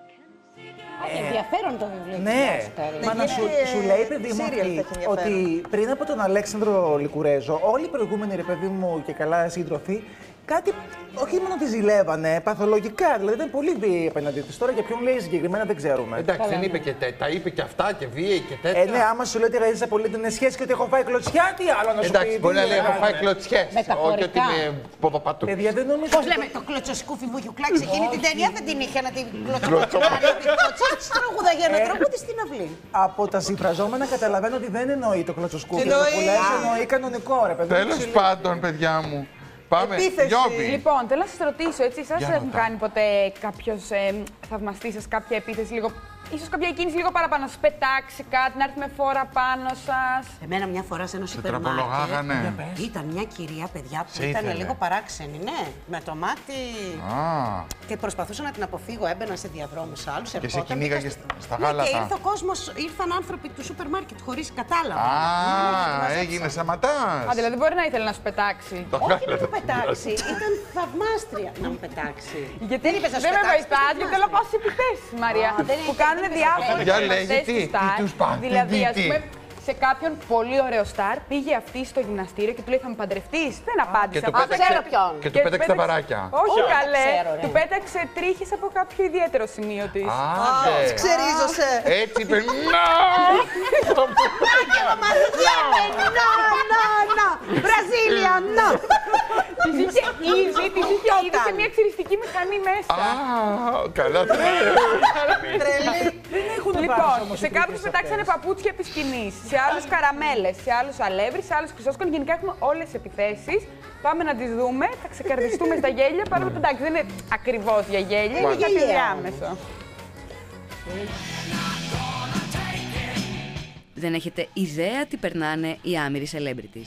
Ε, ενδιαφέρον το βιβλίο. Ναι, μα να σου, σου λέει, παιδί μου, ότι, ότι πριν από τον Αλέξανδρο Λικουρέζο, όλοι οι προηγούμενοι, ρε παιδί μου, και καλά σύντροφοι, κάτι όχι μόνο τη ζηλεύανε, παθολογικά. Δηλαδή ήταν πολύ βίαιοι απέναντί τη. Τώρα για ποιον λέει συγκεκριμένα δεν ξέρουμε. Εντάξει, δεν είπε και τέτοια. Τα είπε και αυτά και βίαιοι και τέτοια. Ε, ναι, άμα σου λέει ότι ρέζεσαι πολύ έντονη σχέση και ότι έχω φάει κλωτσιά, τι άλλο να σου πει. Εντάξει, μπορεί να λέει έχω φάει κλωτσιές. Όχι ότι είμαι ποδοπάτου. Παιδιά, δεν νομίζω. Πώς λέμε, το κλωτσοσκούφι βουγιουκλάκι, εκείνη την ταινία δεν την είχε να την κλωτσοκοτσάρει. Τη τραγουδαγέ με τραγούδι στην αυλή. Από τα συμφραζόμενα καταλαβαίνω ότι δεν εννοεί το κλωτσοσκούφι. Εννοεί κανονικό, ρε παιδί. Τέλος πάντων, παιδιά μου. Πάμε. Επίθεση. Λοιπόν, θέλω να σας ρωτήσω, έτσι, σας έχουν κάνει ποτέ κάποιος ε, θαυμαστής σας κάποια επίθεση λίγο, ίσως κάποια κίνηση λίγο παραπάνω, να σας πετάξει κάτι, να έρθει με φόρα πάνω σας? Εμένα μια φορά σε ένα σούπερ μάρκετ ήταν μια κυρία, παιδιά, που σε ήταν ήθελε. λίγο παράξενη, ναι, με το μάτι. Α. Και προσπαθούσα να την αποφύγω, έμπαινα σε διαδρόμους άλλους. Και σε κυνήγαγε στα γάλατα. Ναι, και ήρθε ο κόσμος, ήρθαν άνθρωποι του σούπερ μάρκετ χωρίς κατάλαβα. Α, έγινε σαματάς. Α, δηλαδή μπορεί να ήθελε να σου πετάξει. Όχι να μου πετάξει, ήταν θαυμάστρια να μου πετάξει. Γιατί δεν με βοηθάς, γιατί θέλω να πάω σε επιθέσεις, Μαρία. Που κάνουν διάφορες αυτές του στάρ. Δηλαδή, ας πούμε, σε κάποιον πολύ ωραίο στάρ πήγε αυτή στο γυμναστήριο και του λέει: θα με παντρευτείς? Δεν απάντησε. Α, ξέρω ποιον. Και του πέταξε τα παράκια. Όχι καλέ. Του πέταξε τρίχες από κάποιο ιδιαίτερο σημείο της. Α, ξερίζωσε. Έτσι είπε. Να! Να, να, Βραζίλια, να! Της είχε ήδη, της είχε ήδη σε μια ξυριστική μηχανή μέσα. Α, καλά τρέλη. Λοιπόν, σε κάποιους πετάξανε παπούτσια επί σκηνής, σε άλλους καραμέλες, σε άλλους αλεύρι, σε άλλους χρυσόσκονη. Γενικά έχουμε όλες τις επιθέσεις. Πάμε να τις δούμε, θα ξεκαρδιστούμε στα γέλια, παρόλο που εντάξει δεν είναι ακριβώς για γέλια, είναι κάτι διάμεσο. Δεν έχετε ιδέα τι περνάνε οι άμυροι celebrities.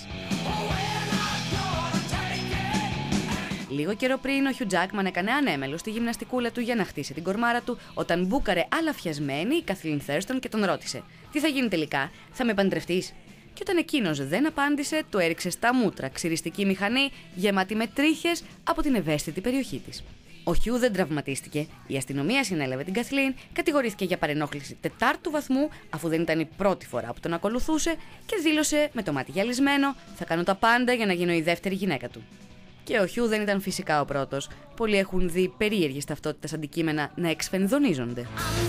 Λίγο καιρό πριν, ο Χιου Τζάκμαν έκανε ανέμελο στη γυμναστικούλα του για να χτίσει την κορμάρα του, όταν μπούκαρε αλαφιασμένη η Καθλίν Θέρστον και τον ρώτησε: τι θα γίνει τελικά, θα με παντρευτείς? Και όταν εκείνος δεν απάντησε, του έριξε στα μούτρα ξυριστική μηχανή γεμάτη με τρίχες από την ευαίσθητη περιοχή της. Ο Χιου δεν τραυματίστηκε. Η αστυνομία συνέλαβε την Καθλίν, κατηγορήθηκε για παρενόχληση τετάρτου βαθμού, αφού δεν ήταν η πρώτη φορά που τον ακολουθούσε, και δήλωσε με το μάτι γυαλισμένο: θα κάνω τα πάντα για να γίνω η δεύτερη γυναίκα του. Και ο Χιου δεν ήταν φυσικά ο πρώτος. Πολλοί έχουν δει περίεργες ταυτότητες αντικείμενα να εξφενδονίζονται.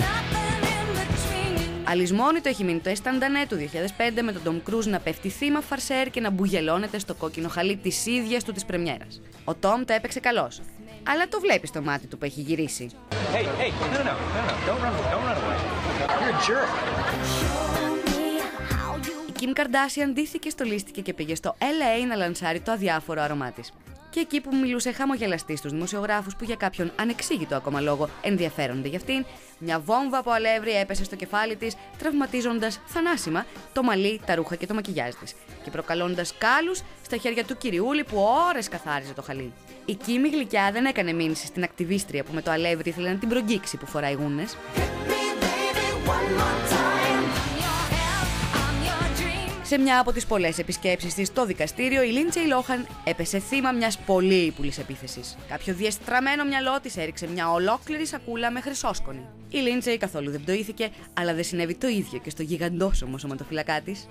Αλυσμόνητο έχει μείνει το Εσταντανέ του δύο χιλιάδες πέντε με τον Τομ Κρούζ να πέφτει θύμα φαρσέρ και να μπουγελώνεται στο κόκκινο χαλί της ίδιας του της πρεμιέρας. Ο Τομ τα έπαιξε καλώς. Αλλά το βλέπει στο μάτι του που έχει γυρίσει. Hey, hey, no, no, no, no, don't run, don't run away. You're a jerk. Η Κιμ Καρντάσιαν ντύθηκε, στολίστηκε και πήγε στο Ελ Έι να λανσάρει το αδιάφορο άρωμά της. Και εκεί που μιλούσε χαμογελαστή στους δημοσιογράφους που για κάποιον ανεξήγητο ακόμα λόγο ενδιαφέρονται για αυτήν, μια βόμβα από αλεύρι έπεσε στο κεφάλι της, τραυματίζοντας θανάσιμα το μαλλί, τα ρούχα και το μακιγιάζ της και προκαλώντας κάλους στα χέρια του κυριούλη που ώρες καθάριζε το χαλί. Η Κίμη γλυκιά δεν έκανε μήνυση στην ακτιβίστρια που με το αλεύρι ήθελε να την προγγίξει που φοράει γούνες. Σε μια από τις πολλές επισκέψεις της στο δικαστήριο, η Λίντσεϊ Λόχαν έπεσε θύμα μιας πολύ ύπουλης επίθεσης. Κάποιο διεστραμμένο μυαλό της έριξε μια ολόκληρη σακούλα με χρυσόσκονη. Η Λίντσεϊ καθόλου δεν πτωήθηκε, αλλά δεν συνέβη το ίδιο και στο γιγαντόσωμο σωματοφυλακά της.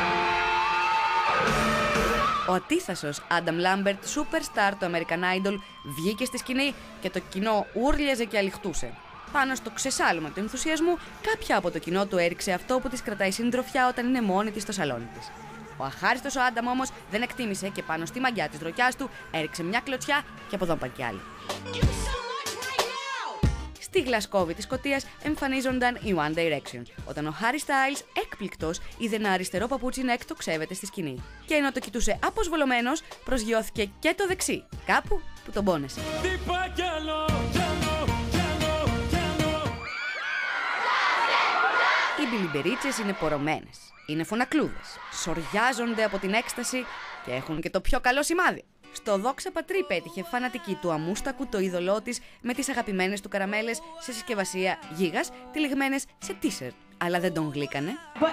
Ο ατίθασος Άνταμ Λάμπερτ, superstar του American Idol, βγήκε στη σκηνή και το κοινό ούρλιαζε και αληχτούσε. Πάνω στο ξεσάλωμα του ενθουσιασμού, κάποια από το κοινό του έριξε αυτό που της κρατάει συντροφιά όταν είναι μόνη της στο σαλόνι της. Ο αχάριστος ο Άνταμ όμως δεν εκτίμησε και πάνω στη μαγιά της δροκιάς του έριξε μια κλωτσιά και από εδώ πάλι κι άλλη. Στη Γλασκόβη της Σκωτίας εμφανίζονταν οι One Direction, όταν ο Harry Styles, έκπληκτος, είδε ένα αριστερό παπούτσι να εκτοξεύεται στη σκηνή. Και ενώ το κοιτούσε αποσβολωμένος, προσγειώθηκε και το δεξί, κάπου που τον πόνεσε. Οι μπιλιμπερίτσες είναι πορωμένες, είναι φωνακλούδες, σοριάζονται από την έκσταση και έχουν και το πιο καλό σημάδι. Στο Δόξα Πατρί πέτυχε φανατική του αμούστακου το είδωλό της με τις αγαπημένες του καραμέλες σε συσκευασία γίγας, τυλιγμένες σε t-shirt. Αλλά δεν τον γλύκανε. But...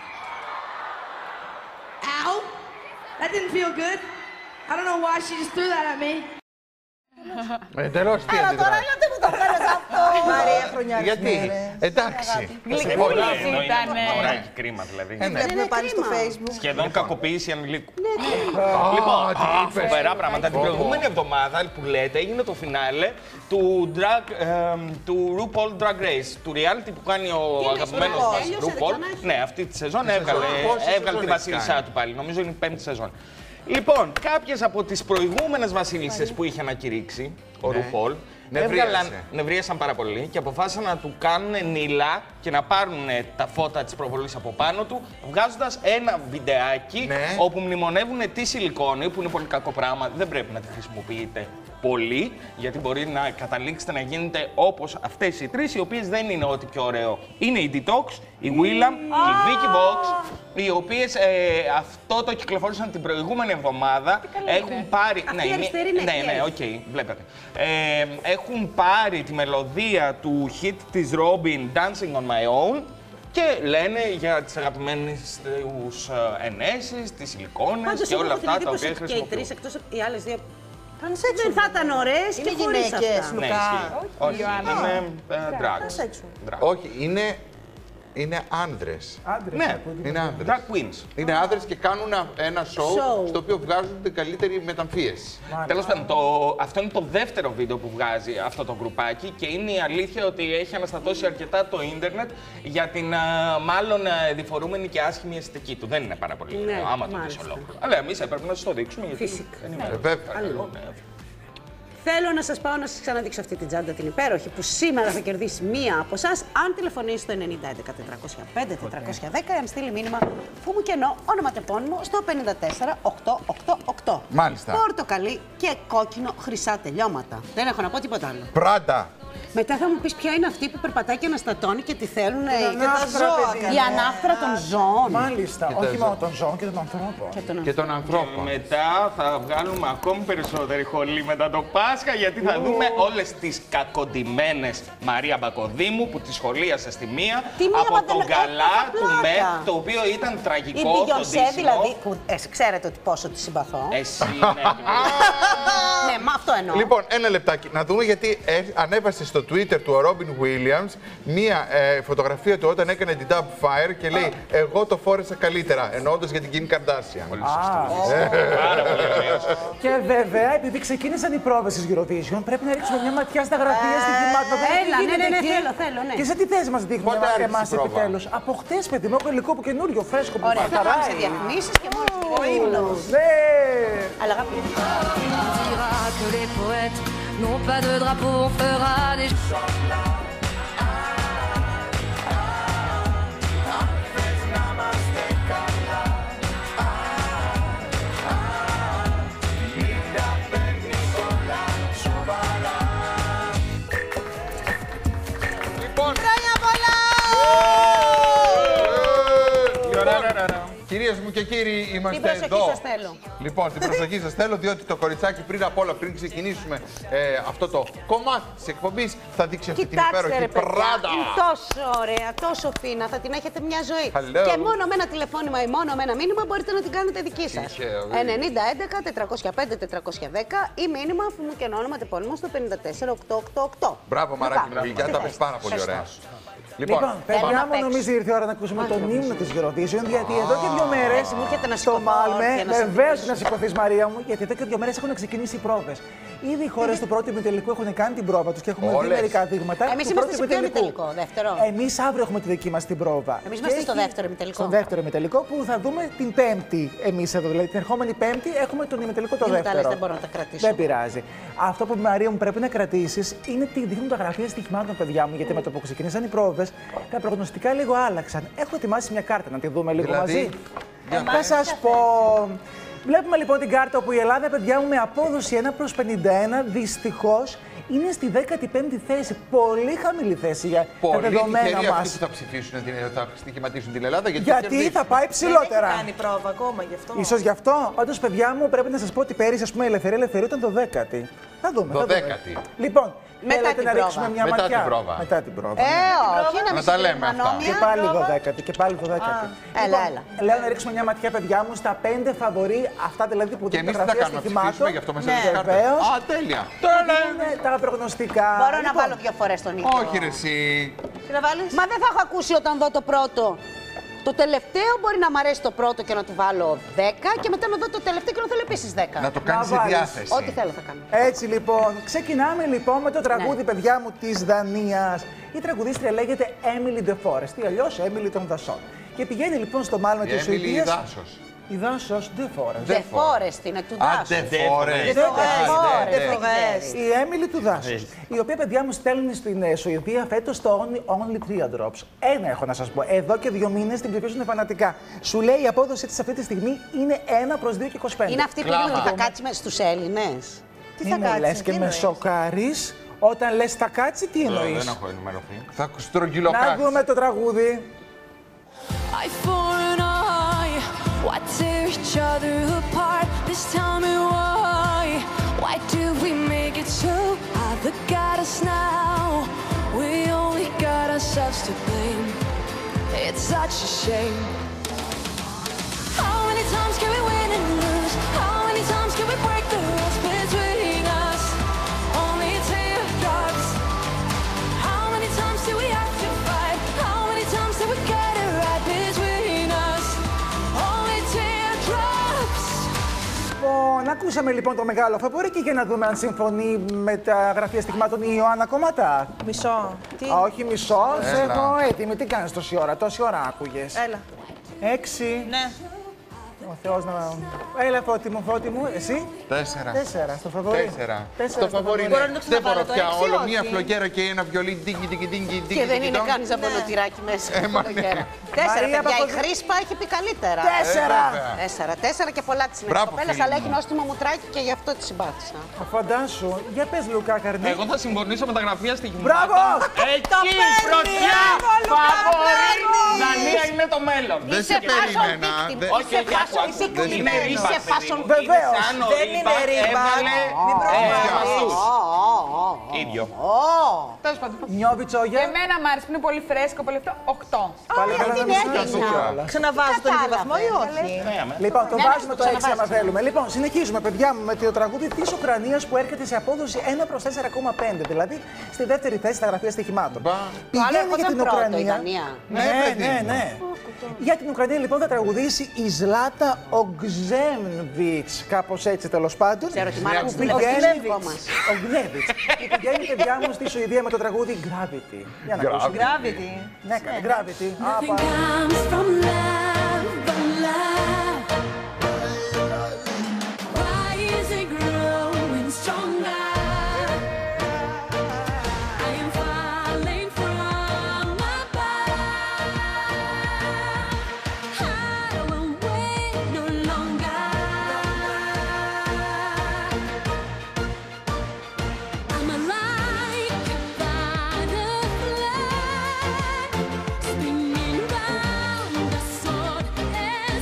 Ow! That didn't feel good. I don't know why she just threw that at me. Εντελώς τι Άρα τώρα αντιδράσει. γιατί μου το κάνεις αυτό. Μαρία χρονιά. Γιατί, εντάξει. Γλυκούλης ήτανε. Ωραάκι, κρίμα δηλαδή. Βλέπουμε πάλι στο Facebook. Σχεδόν κακοποίηση ανηλίκου. Λοιπόν, φοβερά πράγματα. Την προηγούμενη εβδομάδα που λέτε έγινε το φινάλε του RuPaul Drag Race, του reality που κάνει ο αγαπημένος μας RuPaul. Ναι, αυτή τη σεζόν έβγαλε τη βασίλισσά του πάλι. Νομίζω είναι η πέμπτη σεζόν. Λοιπόν, κάποιες από τις προηγούμενες βασίλισσες που είχε ανακηρύξει ο RuPaul νευρίασαν πάρα πολύ και αποφάσισαν να του κάνουν νύλα και να πάρουν τα φώτα της προβολής από πάνω του, βγάζοντας ένα βιντεάκι ναι. όπου μνημονεύουν τη σιλικόνη, που είναι πολύ κακό πράγμα, δεν πρέπει να τη χρησιμοποιείτε πολύ, γιατί μπορεί να καταλήξετε να γίνετε όπως αυτές οι τρεις, οι οποίες δεν είναι ό,τι πιο ωραίο. Είναι η Detox, η Willam και η Vicky Vox, οι οποίες ε, αυτό το κυκλοφόρησαν την προηγούμενη εβδομάδα. Έχουν πάρει. Αυτή ναι, η αριστερή είναι. Ναι, ναι, οκ, okay, βλέπετε. Ε, έχουν πάρει τη μελωδία του hit της Robin, Dancing on My Own, και λένε για τις αγαπημένες τους ενέσεις, τις σιλικόνες και όλα αυτά τα οποία χρησιμοποιούν. Και οι τρεις εκτός από οι άλλες δύο. Δεν θα ήταν ωραίες και χωρίς αυτά. Ναι, όχι, είναι drag. Όχι, είναι... Είναι άνδρες. Άντρες. Ναι, είναι άνδρες. Drag queens. Είναι άνδρες και κάνουν ένα show, στο οποίο βγάζουν την καλύτερη μεταμφίεση. Τέλος πάντων, το... αυτό είναι το δεύτερο βίντεο που βγάζει αυτό το γκρουπάκι και είναι η αλήθεια ότι έχει αναστατώσει αρκετά το ίντερνετ για την α, μάλλον α, διφορούμενη και άσχημη αισθητική του. Δεν είναι πάρα πολύ ναι, ωραίο, άμα το δεις ολόκληρο. Αλλά εμείς έπρεπε να σας το δείξουμε. Γιατί φυσικά. Δεν ναι, βέβαια. Θέλω να σας πάω να σας ξαναδείξω αυτή την τσάντα την υπέροχη που σήμερα θα κερδίσει μία από εσάς αν τηλεφωνήσει στο ενενήντα έντεκα τετρακόσια πέντε τετρακόσια δέκα ή αν στείλει μήνυμα που μου κενό όνομα τεπώνυμο στο πέντε τέσσερα οκτώ οκτώ οκτώ. Μάλιστα. Πορτοκαλί και κόκκινο χρυσά τελειώματα. Δεν έχω να πω τίποτα άλλο. Πράτα. Μετά θα μου πεις ποια είναι αυτή που περπατάει και αναστατώνει και τη θέλουν και τα ζώα. Η ανάφρα των ζώων. Μάλιστα. Όχι μόνο των ζώων και των ανθρώπων. Και των, και των ανθρώπων. Και μετά θα βγάλουμε ακόμη περισσότερη χολή μετά το Πάσχα, γιατί θα δούμε όλες τις κακοντημένες Μαρία Μπακοδήμου που τη σχολίασε στη μία, από τον Γκαλά του Μεθ, το οποίο ήταν τραγικό. Η Μπιγιονσέ δηλαδή, που ε, ξέρετε ότι πόσο τη συμπαθώ. Εσύ, ναι. Ναι, μα αυτό εννοώ. Λοιπόν, ένα λεπτάκι. Να δούμε γιατί ε, ανέβασε στο Twitter του ο Robin Williams μία ε, φωτογραφία του όταν έκανε την Dub Fire και λέει «Εγώ το φόρεσα καλύτερα», εννοώντας για την Kim Kardashian. Πολύ σωστή. Πάρα πολύ ωραίος. Και βέβαια, επειδή ξεκίνησαν οι πρόβες της Eurovision, πρέπει να ρίξουμε μια ματιά στα γραφεία στοιχημάτων. Έλα, ναι, ναι, ναι, θέλω, θέλω, ναι. Και σε τι θέση μας δείχνουν εμάς επιτέλους? Από χτες, παιδί μου, έχω υλικό που καινούριο, φρέσκο που παράει. Ωραία, θα πάμε σε διαφημίσεις και μόλις ο ύμνος. Ναι! Αλλά αγάπη. Non pas de drapeau, on fera des... Κυρίες μου και κύριοι, είμαστε την εδώ. Σας θέλω. Λοιπόν, την προσοχή σας θέλω, διότι το κοριτσάκι πριν απ' όλα, πριν ξεκινήσουμε ε, αυτό το κομμάτι της εκπομπής, θα δείξει αυτή την υπέροχη Πράτα. Είναι τόσο ωραία, τόσο φίνα, θα την έχετε μια ζωή. Hello. Και μόνο με ένα τηλεφώνημα ή μόνο με ένα μήνυμα μπορείτε να την κάνετε δική σας. ενενήντα έντεκα τετρακόσια πέντε τετρακόσια δέκα ή μήνυμα που μου και όνομα τεπώνυμο στο πέντε τέσσερα οκτώ οκτώ οκτώ. Μπράβο, μαράκι μου, τα πες πάρα πολύ ωραία. Λοιπόν, λοιπόν παιδιά μου, νομίζω ήρθε η ώρα να ακούσουμε τον ύμνο της Eurovision, γιατί εδώ και δύο μέρες στο Μάλμε, βεβαίως να σηκωθείς Μαρία μου, γιατί εδώ και δύο μέρες έχουν ξεκινήσει οι πρόβες. Ήδη οι χώρες του πρώτου ημιτελικού έχουν κάνει την πρόβα τους και έχουμε δει μερικά δείγματα. Εμείς είμαστε στο ποιο ημιτελικό, δεύτερο. Εμείς αύριο έχουμε τη δική μας την πρόβα. Εμείς είμαστε στο δεύτερο ημιτελικό. Στο δεύτερο ημιτελικό που θα δούμε την Πέμπτη. Εμείς εδώ, δηλαδή την ερχόμενη Πέμπτη έχουμε τον ημιτελικό το δεύτερο. Δεν μπορώ να τα κρατήσω. Δεν πειράζει. Αυτό που Μαρία μου πρέπει να κρατήσεις είναι τη δείχνουν τα γραφεία στοιχημάτων, παιδιά μου, γιατί με το που ξεκίνησαν οι πρόβες, τα προγνωστικά λίγο άλλαξαν. Έχω ετοιμάσει μια κάρτα να τη δούμε λίγο δηλαδή, μαζί. Θα σας πω. Βλέπουμε λοιπόν την κάρτα όπου η Ελλάδα, παιδιά μου, με απόδοση ένα προς πενήντα ένα, δυστυχώς είναι στη δέκατη πέμπτη θέση. Πολύ χαμηλή θέση για πολύ τα δεδομένα μας. Αυτοί που θα ψηφίσουν, θα στοιχηματίσουν την Ελλάδα. Γιατί, γιατί θα πάει ψηλότερα. Δεν έχει κάνει πρόβα ακόμα γι' αυτό. Ίσως γι' αυτό. Πάντως, παιδιά μου, πρέπει να σας πω ότι πέρυσι, ας πούμε, η Ελευθερία Ελευθερίου ήταν το δέκατη. Θα δούμε. δωδέκατη. Λοιπόν, μετά την να ρίξουμε μια μετά ματιά. Την πρόβα. Μετά την πρόβα. Ε, όχι, να, να τα λέμε αυτά. Και πάλι δωδέκατη. Και πάλι δωδέκατη. Έλα, έλα. Λέω να ρίξουμε μια ματιά, παιδιά μου, στα πέντε φαβορί. Αυτά δηλαδή που και δίνουν τα γραφεία στοιχημάτων. Γι' αυτό μας έδωσε κάρτα. Α, τέλεια. Τώρα είναι τα προγνωστικά. Μπορώ να βάλω δύο φορές τον ήλιο. Όχι, ρε εσύ. Τι να βάλεις? Μα δεν θα έχω ακούσει όταν δω το πρώτο. Το τελευταίο μπορεί να μ' αρέσει το πρώτο και να του βάλω δέκα και μετά να δω το τελευταίο και να θέλω επίσης δέκα. Να το κάνεις σε διάθεση. Ό,τι θέλω θα κάνω. Έτσι λοιπόν, ξεκινάμε λοιπόν με το τραγούδι, ναι, παιδιά μου, της Δανίας. Η τραγουδίστρια λέγεται Emily de Forest, ή αλλιώς Emily των Δασών. Και πηγαίνει λοιπόν στο Μάλμε της Σουηδίας. Η Δάσος de Forest. De Forest είναι του Δάσου. De Forest. Η Emily του Δάσους. Η οποία, παιδιά μου, στέλνει στην Σουηδία φέτος το Only Three Drops. Ένα έχω να σας πω. Εδώ και δύο μήνες την ψηφίζουν φανατικά. Σου λέει η απόδοση της αυτή τη στιγμή είναι ένα προς δύο και είκοσι πέντε. Είναι αυτή που λέει ότι θα κάτσει στους Έλληνες. Τι θα κάτσει, λες και με σοκάρεις. Όταν λες θα κάτσει, τι εννοείς? Δεν έχω ενημερωθεί. Θα στρογγυλοκάτσει. Να δούμε το τραγούδι. Why tear each other apart? Just tell me why. Why do we make it so hard? Look at us now. We only got ourselves to blame. It's such a shame. How many times can we win and lose? How many times can we break the rules between us? Only teardrops. How many times do we have to fight? How many times do we get it right between us? Λοιπόν, ακούσαμε λοιπόν το μεγάλο φαβορί και για να δούμε αν συμφωνεί με τα γραφεία στοιχημάτων η Ιωάννα Κομματά. Μισό. Τι? Όχι, μισό. Σε έχω έτοιμη. Τι κάνεις τόση ώρα? Τόση ώρα άκουγες. Έλα. Έξι. Ναι. Ο Θεός να... Έλα, Φώτη μου, Φώτη μου, εσύ. Τέσσερα. Τέσσερα, στο φαβορί. Τέσσερα. Τέσσερα στο φαβορί. Δεν μπορώ πια όλο. Μία φλογέρα και ένα βιολί. Ντίγκι, ντίγκι, ντίγκι, και δεν είναι κανείς από το τυράκι μέσα. Τέσσερα, παιδιά. Η Χρήσπα έχει πει καλύτερα. Τέσσερα. Τέσσερα. Τέσσερα και πολλά της είναι της κοπέλας, αλλά έχει νόστιμο μουτράκι και γι' αυτό τη συμπάθησα. Φαντάσου. Για πες, Λουκά Καρνί. Εγώ θα συμφωνήσω με τα γραφεία στοιχημάτων. Μπράβο! Εκεί, πρωτιά! Φαβορί! Δανία είναι το μέλλον. Δεν σε περίμενα. Όχι, όχι, είναι ρήπα. Βεβαίως. Δεν είναι ρήπα. Μην προχωρήσεις. Ίδιο. Τέλος πάντων. Νιώβιτσόγια. Εμένα μου άρεσε που είναι πολύ φρέσκο, πολύ αυτό. οκτώ. Πάλι καλά να μην Ξαναβάζω τον ίδιο βαθμό ή όχι? Λοιπόν, το βάζουμε το έξι άμα θέλουμε. Λοιπόν, συνεχίζουμε, παιδιά μου, με το τραγούδι της Ουκρανίας που έρχεται σε απόδοση ένα προς τέσσερα κόμμα πέντε. Δηλαδή στη δεύτερη θέση στα γραφεία στοιχημάτων. Πηγαίνει για την Ουκρανία. Ναι, ναι, ναι. Για την Ουκρανία λοιπόν θα τραγουδήσει η Ζλάτα Ογκζέμβιτς. Κάπως έτσι τέλος πάντων. Ξέρω τι μάνα που πηγαίνει. Ογκζέμβιτς. Που πηγαίνει, παιδιά μου, στη Σουηδία με το τραγούδι Gravity. Για να ακούσουμε. Gravity. Ναι, Gravity.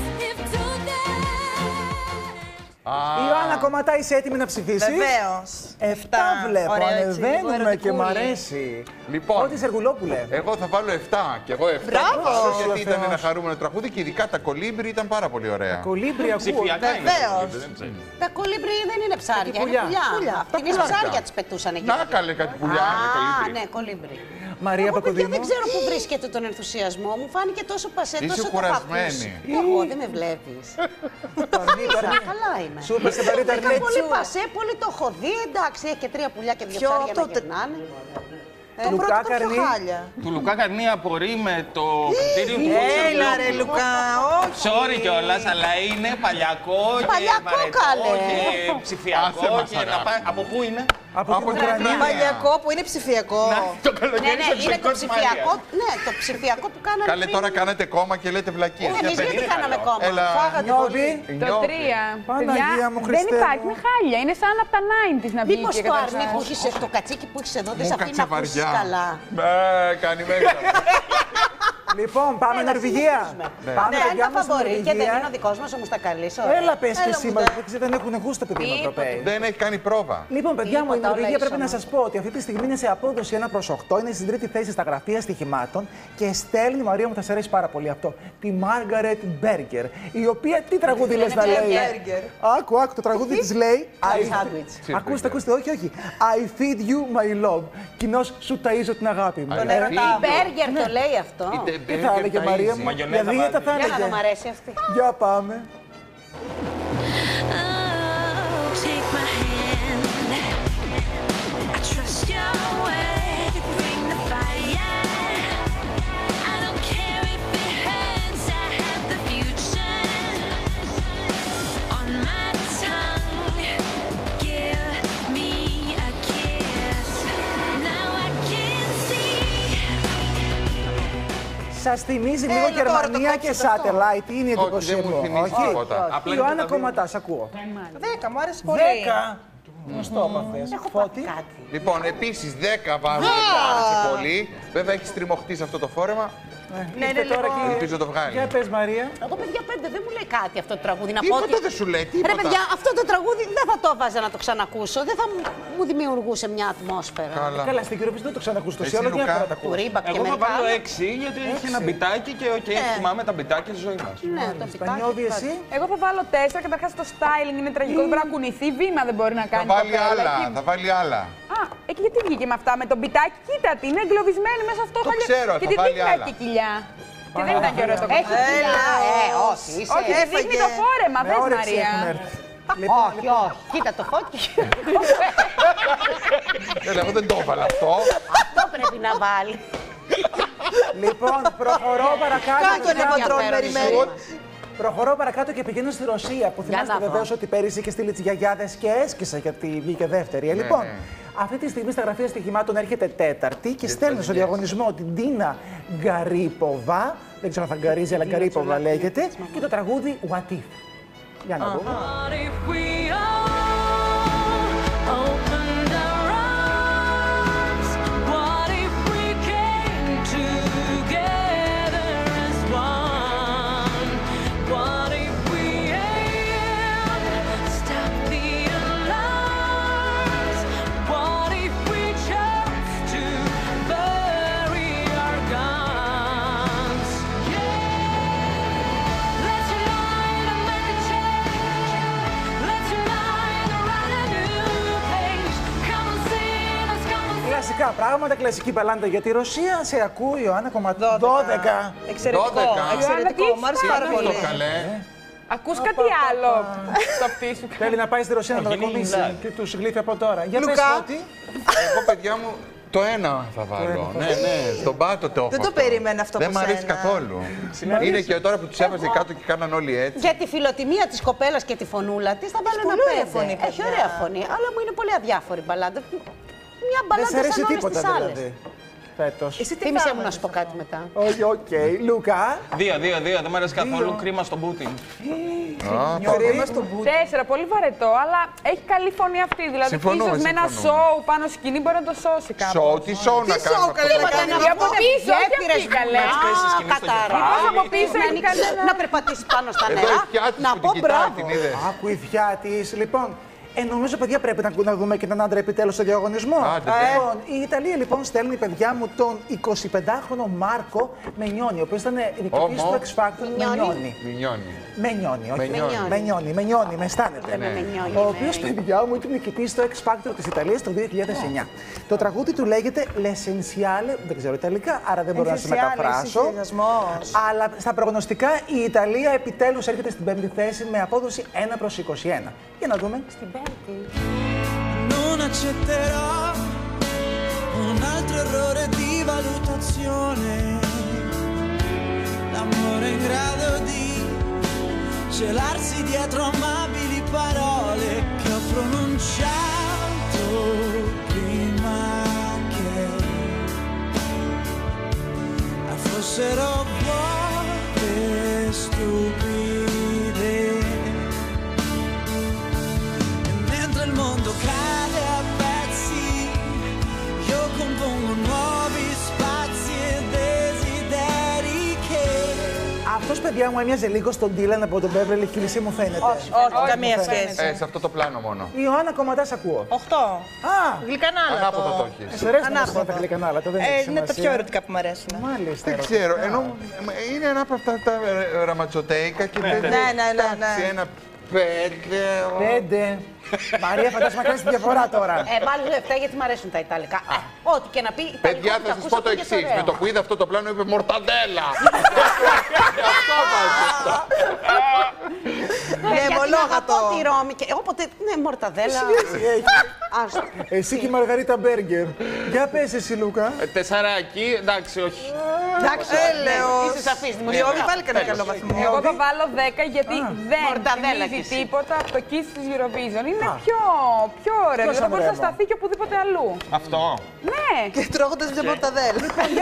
Η Ιωάννα Κομματά, είσαι έτοιμη να ψηφίσεις? Βεβαίως. Εφτά βλέπω, ανεβαίνουμε και μ' αρέσει. Λοιπόν, ό,τι Σεργουλόπουλε. Εγώ θα βάλω εφτά και εγώ εφτά. Μπράβο! Γιατί ήταν ένα χαρούμενο τραγούδι και ειδικά τα κολύμπρι ήταν πάρα πολύ ωραία. Τα κολύμπρι ακούω. Βεβαίως. Τα κολύμπρι δεν είναι ψάρια, είναι πουλιά. Την ψάρια τις πετούσαν εκεί. Να καλέ κάτι πουλιά, Α, ναι, κολύμπρι. Μαρία Παπαδήμου. Δεν ξέρω πού βρίσκεται τον ενθουσιασμό μου. Φάνηκε τόσο πασέ, τόσο το κουρασμένη. Εγώ δεν με βλέπεις. Καλά είμαι. Σου είπα στην παρήτα Ήταν πολύ πασέ, πολύ το έχω δει. Εντάξει, έχει και τρία πουλιά και δύο ψάρια να γυρνάνε. Το Λουκά Καρνί. Του Λουκά Καρνί απορεί με το κριτήριο του Έλα ρε Λουκά, όχι. Sorry κιόλας, αλλά είναι παλιακό και βαρετό και ψηφιακό και να πάει... Από πού είναι? Από την Ουκρανία. Παλιακό που είναι ψηφιακό. Το καλοκαίρι ναι, ναι, είναι το ψηφιακό, ναι, το ψηφιακό που κάνανε. Καλέ, τώρα κάνατε κόμμα και λέτε βλακίες. Εμείς γιατί κάναμε κόμμα. Φάγατε πολύ. Το τρία. Παιδιά, δεν υπάρχει, είναι χάλια. Είναι σαν από τα ενενήντα να βγει. Μήπως το αρνί που έχεις, το κατσίκι που έχεις εδώ δεν σε αφήνει να ακούσεις καλά. Ναι, κάνει μέσα. Λοιπόν, πάμε Νορβηγία. Πάμε παιδιά μας Νορβηγία. Και δεν είναι ο δικός μας ο Μουστακαλής. Έλα πες και εσύ, δεν έχουν γούστα παιδί με Ευρωπαίοι. Δεν έχει κάνει πρόβα. Λοιπόν, παιδιά μου, η Νορβηγία πρέπει να σας πω ότι αυτή τη στιγμή είναι σε απόδοση ένα προς οκτώ, είναι στην τρίτη θέση στα γραφεία στοιχημάτων και στέλνει, Μαρία μου, θα σε αρέσει πάρα πολύ αυτό, τη Μάργαρετ Μπέργκερ, η οποία τι τραγούδι λες να λέει. Άκου, άκου, το τραγούδι της λέει. Ακούστε, ακούστε, όχι, όχι. I feed you my love. Κοινώς σου ταΐζω την αγάπη μου. Η Μπέργκερ το λέει αυτό. Τι θα έλεγε Μαρία μου, για δίαιτα θα έλεγε. Για να μ' αρέσει αυτή. Για πάμε. Σας θυμίζει λίγο Γερμανία και Satellite, είναι εντυπωσιακό. Όχι, η Ιωάννα Κομματάς, ακούω. Δέκα, μου άρεσε πολύ. Δέκα. Γνωστό μαθές. Έχω πάθει κάτι. Λοιπόν, επίσης δέκα βάζω, άρεσε πολύ. Βέβαια έχει στριμωχτεί σε αυτό το φόρεμα. Ναι, ναι, τώρα και ελπίζω το βγάλει. Για πες Μαρία. Εγώ παιδιά πέντε δεν μου λέει κάτι αυτό το τραγούδι. Να τίποτα πω ότι... δεν σου λέει, τίποτα. Ρε παιδιά, αυτό το τραγούδι δεν θα το έβαζα να το ξανακούσω. Δεν θα μου δημιουργούσε μια ατμόσφαιρα. Καλά, Καλά στην Eurovision δεν το ξανακούσω. Εσύ άλλο μια φορά τα ακούω. Εγώ θα βάλω έξι γιατί έχει ένα μπιτάκι και οκ, θυμάμαι τα μπιτάκια στη ζωή μας. Ναι, το μπιτάκι. εσύ. Εγώ θα βάλω τέσσερα. Καταρχάς το styling είναι τραγικό. Δεν μπορεί να κουνηθεί. Βήμα δεν μπορεί να κάνει. Θα βάλει άλλα. Θα βάλει άλλα. Α, εκεί γιατί βγήκε με αυτά με το μπιτάκι. Κοίτα τι είναι εγκλωβισμένη μέσα αυτό. Το ξέρω, θα βάλει άλλα. Και δεν ήταν και ωραίο το κομμάτι. Έχει κοιλιά, ε, όχι, είσαι. Όχι, δεν δείχνει το φόρεμα, δες Μαρία. Όχι, όχι, κοίτα το φώτι. Εγώ δεν το έβαλα αυτό. Αυτό πρέπει να βάλει. Λοιπόν, προχωρώ παρακάτω. Κάτω είναι πατρόν, περιμένει. Προχωρώ παρακάτω και πηγαίνω στη Ρωσία, που θυμάστε βεβαίως ότι πέρυσι και στείλει τις γιαγιάδες και έσκησα γιατί βγήκε δεύτερη. Λοιπόν, αυτή τη στιγμή στα γραφεία στοιχημάτων έρχεται τέταρτη και στέλνει στο διαγωνισμό την Τίνα Γκαρίποβα. Δεν ξέρω αν θα γκαρίζει, αλλά Γκαρίποβα λέγεται. Και το τραγούδι What If. Για να δούμε. Κλασικά πράγματα, κλασική παλάντα για τη Ρωσία. Σε ακούει, Ιωάννα, κομμάτι δώδεκα. Εξαιρετικό, εξαιρετικό. Μ' άρεσε πάρα πολύ. Ακούς κάτι άλλο στο αυτή σου. Θέλει να πάει στη Ρωσία να μετακομίσει και τους γλύφει από τώρα. Για πες ότι. Εγώ, παιδιά μου, το ένα θα βάλω. Ναι, ναι, στον πάτο το έχω. Δεν το περίμενα αυτό που δεν μ' αρέσει καθόλου. Είναι και τώρα που τους έβαζε κάτω και κάναν όλοι έτσι. Για τη φιλοτιμία της κοπέλας και τη φωνούλα της θα βάλω ένα πέντε. Έχει ωραία φωνή, αλλά μου είναι πολύ αδιάφορη μπαλάντα. Μια μπαλάντα σαν όλες τίποτα, τις άλλες. Δηλαδή, φέτος. Εσύ τι θύμισε μου να σου πω κάτι μετά. Όχι, οκ. Λουκά. Δύο, δύο, δύο. Δεν μου αρέσει καθόλου. Κρίμα στον Πούτιν. Κρίμα στον Πούτιν. Τέσσερα, πολύ βαρετό, αλλά έχει καλή φωνή αυτή. Δηλαδή, ίσως με ένα σοου πάνω στη σκηνή μπορεί να το σώσει κάπως. Σοου, τι σοου να κάνουμε. Από πίσω, όχι αυτή καλέ. Καταράς, από πίσω να περπατήσει πάνω στα νερά. Να πω μπράβο. Άκου η θιά της. Λοιπόν, Ε, νομίζω, παιδιά, πρέπει να, να δούμε και έναν άντρα επιτέλους στο διαγωνισμό. Άντε, ε, λοιπόν, η Ιταλία λοιπόν στέλνει, παιδιά μου, τον εικοσιπεντάχρονο Μάρκο Μενιόνι, ο οποίος ήταν νικητής του X Factor. Μενιόνι. Μενιόνι, όχι Μενιόνι. Μενιόνι, με αισθάνεται. Ο οποίος, παιδιά μου, ήταν νικητής του X Factor της Ιταλίας το δύο χιλιάδες εννιά. Το τραγούδι του λέγεται L'Essenziale, δεν ξέρω ιταλικά, άρα δεν μπορώ να σε μεταφράσω. Αλλά στα προγνωστικά η Ιταλία επιτέλους έρχεται στην πέμπτη θέση με απόδοση ένα προς είκοσι ένα. Για να δούμε. Στην πέμπτη. Non accetterò un altro errore di valutazione. L'amore in grado di celarsi dietro amabili parole che ho pronunciato prima che fossero vuote stupide. E mentre il mondo cade a pezzi, io compongo nuovi spazi e desideri che... Αυτός, παιδιά μου, έμοιαζε λίγο στον Dylan από τον Beverly Hills, μου φαίνεται. Όχι, όχι, καμία σχέση. Ε, σε αυτό το πλάνο μόνο. Η Ιωάννα Κομματά, ακούω. Οχτώ. Α, γλυκανάλα. Ανάποδα το έχεις. Σε αρέσει να τα γλυκανάλα, το δεν έχει σημασία. Είναι τα πιο ερωτικά που μου αρέσουν. Μάλιστα. Δεν ξέρω, ενώ είναι ένα από αυτά τα ραματσοτέικα και δεν. Ναι, ναι, ναι. Ένα πέντε. Πέντε. Μαρία, φαντάζομαι να κάνεις τη διαφορά τώρα. Ε, μάλλον λεφτά γιατί μου αρέσουν τα Ιταλικά. Ό,τι και να πει. Παιδιά, θα σας πω το εξής. Με το που είδα αυτό το πλάνο είπε Μορταντέλα. Αυτό βάζει. Ναι, μονόγατο. Τη Ρώμη και όποτε, ναι, Μορταδέλα. Εσύ και η Μαργαρίτα Μπέργκερ. Για πες εσύ, Λούκα. Τεσσαράκι, εντάξει, όχι. Εντάξει, είσαι σαφής. Διότι βάλει κανένα καλό βαθμό. Εγώ θα βάλω δέκα γιατί δεν θυμίζει τίποτα από το Kiss της Eurovision. Είναι πιο, πιο ωραίο. Δεν μπορεί να σταθεί και οπουδήποτε αλλού. Αυτό. Ναι. Και τρώγοντας μια μορταδέλα.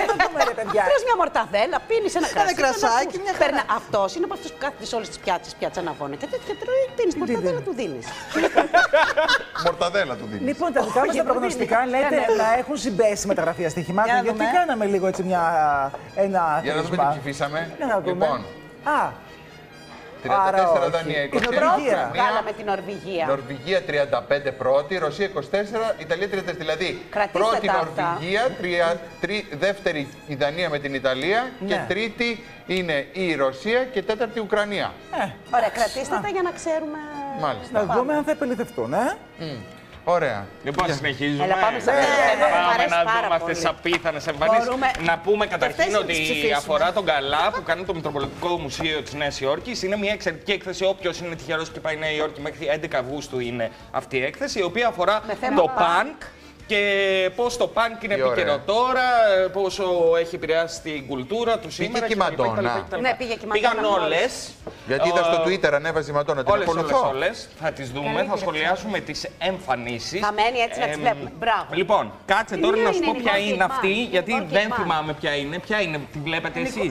Θες μια μορταδέλα, πίνεις ένα κρασί. Ένα κρασάκι, μια χαρά. Αυτός είναι από αυτούς που κάθεται σε όλες τις πιάτσες, πιάτσα αναβόνα και τέτοια τρώει, δίνεις μορταδέλα, του δίνεις. Μορταδέλα του δίνεις. Λοιπόν, τα δικά μας τα προγνωστικά λέτε να έχουν συμπέσει με τα γραφεία στοιχημάτων. Γιατί κάναμε λίγο έτσι μια. Ένα. Για να δούμε τι ψηφίσαμε. Λοιπόν. Α. τριάντα τέσσερα Δανία, είκοσι ένα Ουκρανία. Βγάλαμε την Νορβηγία. Νορβηγία τριάντα πέντε πρώτη, Ρωσία είκοσι τέσσερα, Ιταλία τριάντα τέσσερα. Δηλαδή κρατήστε πρώτη τα Νορβηγία, τρία, τρι, δεύτερη η Δανία με την Ιταλία ναι. και τρίτη είναι η Ρωσία και τέταρτη η Ουκρανία. Ε, Ωραία, κρατήστε τα για να ξέρουμε. Μάλιστα. Να δούμε αν θα επιληθευτούν, ε. Mm. Ωραία. Λοιπόν, συνεχίζουμε. Έλα, πάμε, πάμε να δούμε αυτές τις απίθανες εμφανίσεις. Να πούμε καταρχήν ότι αφορά τον Καλά που κάνει το Μητροπολιτικό Μουσείο της Νέας Υόρκης. Είναι μια εξαιρετική έκθεση. Όποιος είναι τυχερός και πάει Νέα Υόρκη μέχρι έντεκα Αυγούστου είναι αυτή η έκθεση, η οποία αφορά το πανκ. Και πώς το πανκ είναι επίκαιρο τώρα, πόσο έχει επηρεάσει την κουλτούρα του σήμερα. Πήγε και η Μαντόνα. Ναι, πήγε και η Πήγαν όλες. Γιατί είδα στο Twitter ανέβαζε η Μαντόνα. Όλες, όλες, όλες. Θα τις δούμε, θα σχολιάσουμε τις εμφανίσεις. Θα μένει έτσι να τις βλέπουμε. Μπράβο. Λοιπόν, κάτσε τώρα να σου πω ποια είναι αυτή, γιατί δεν θυμάμαι ποια είναι. Ποια είναι, τη βλέπετε εσείς.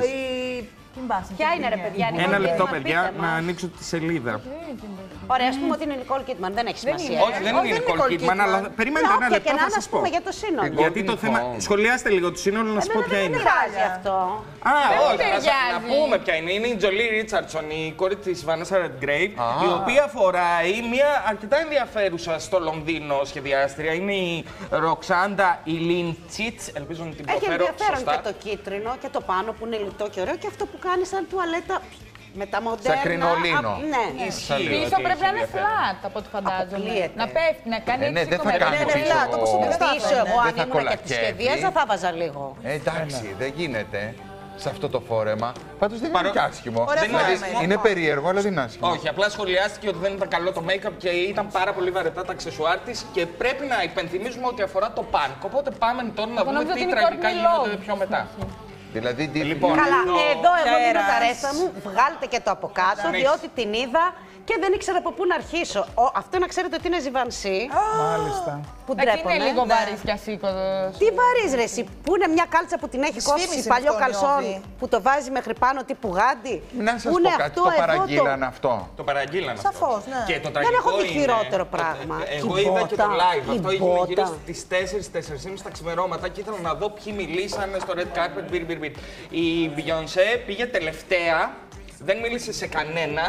Ποια είναι, ρε παιδιά. Ένα λεπτό, παιδιά, να ανοίξω τη σελίδα. Ωραία, ας πούμε ότι είναι η Νικόλ Κίτμαν, δεν έχει σημασία. Όχι, δεν είναι η Νικόλ Κίτμαν, αλλά περιμένετε ένα λεπτό θα σας πω. για το σύνολο. Γιατί το θέμα, σχολιάστε λίγο το σύνολο να σας πω ποια είναι. Δεν πειράζει αυτό. Α, όχι, να πούμε ποια είναι. Είναι η Τζολί Ρίτσαρτσον, η κόρη της Βανέσα Ρεντγκρέιβ, η οποία φοράει μια αρκετά ενδιαφέρουσα στο Λονδίνο σχεδιάστρια. Είναι η Ροξάντα Ιλίντσιτς, ελπίζω να την προφέρω σωστά. Έχει ενδιαφέρον και το κίτρινο και το πάνω που είναι λιτό και ωραίο και αυτό που κάνει σαν τουαλέτα. Με τα μοντέρνα. Σαν κρινολίνο. Ναι. Πίσω πρέπει να είναι flat από ό,τι φαντάζομαι. Να πέφτει, να κάνει έτσι. Ναι, δεν θα κάνει πίσω. Εγώ αν ήμουν και τη σχεδίαζα θα βάζα λίγο. Εντάξει, δεν γίνεται. Σε αυτό το φόρεμα. Πάντως δεν είναι και άσχημο. Δεν δηλαδή, είναι περίεργο, αλλά δεν είναι άσχημο. Όχι, απλά σχολιάστηκε ότι δεν ήταν καλό το make-up και ήταν πάρα πολύ βαρετά τα αξεσουάρ της και πρέπει να υπενθυμίζουμε ότι αφορά το πανκ. Οπότε πάμε τώρα να δούμε τι τραγικά γίνονται πιο μετά. Δηλαδή, λοιπόν, καλά, εδώ εγώ δίνω τα ρέστα μου, βγάλτε και το από κάτω, διότι την είδα και δεν ήξερα από πού να αρχίσω. Ο, αυτό να ξέρετε ότι είναι Ζιβανσί. Μάλιστα. Που ντρέπομαι. Είναι λίγο βαρύς κι ασήκοδος. Τι βαρύς ρε εσύ, που είναι μια κάλτσα που την έχει κόψει παλιό καλσόν, που το βάζει μέχρι πάνω τύπου γάντι. Να σας πω κάτι, το παραγγείλαν αυτό. Το παραγγείλαν αυτό. Σαφώς, ναι. Και το δεν έχω δει είναι... χειρότερο πράγμα. Εγώ είδα και το live, αυτό έγινε γύρω στις τέσσερις με τέσσερις και μισή τα ξημερώματα και ήθελα να δω ποιοι μιλήσανε στο red carpet, μπιρ, μπιρ, μπιρ. Η Beyoncé πήγε τελευταία, δεν μίλησε σε κανέναν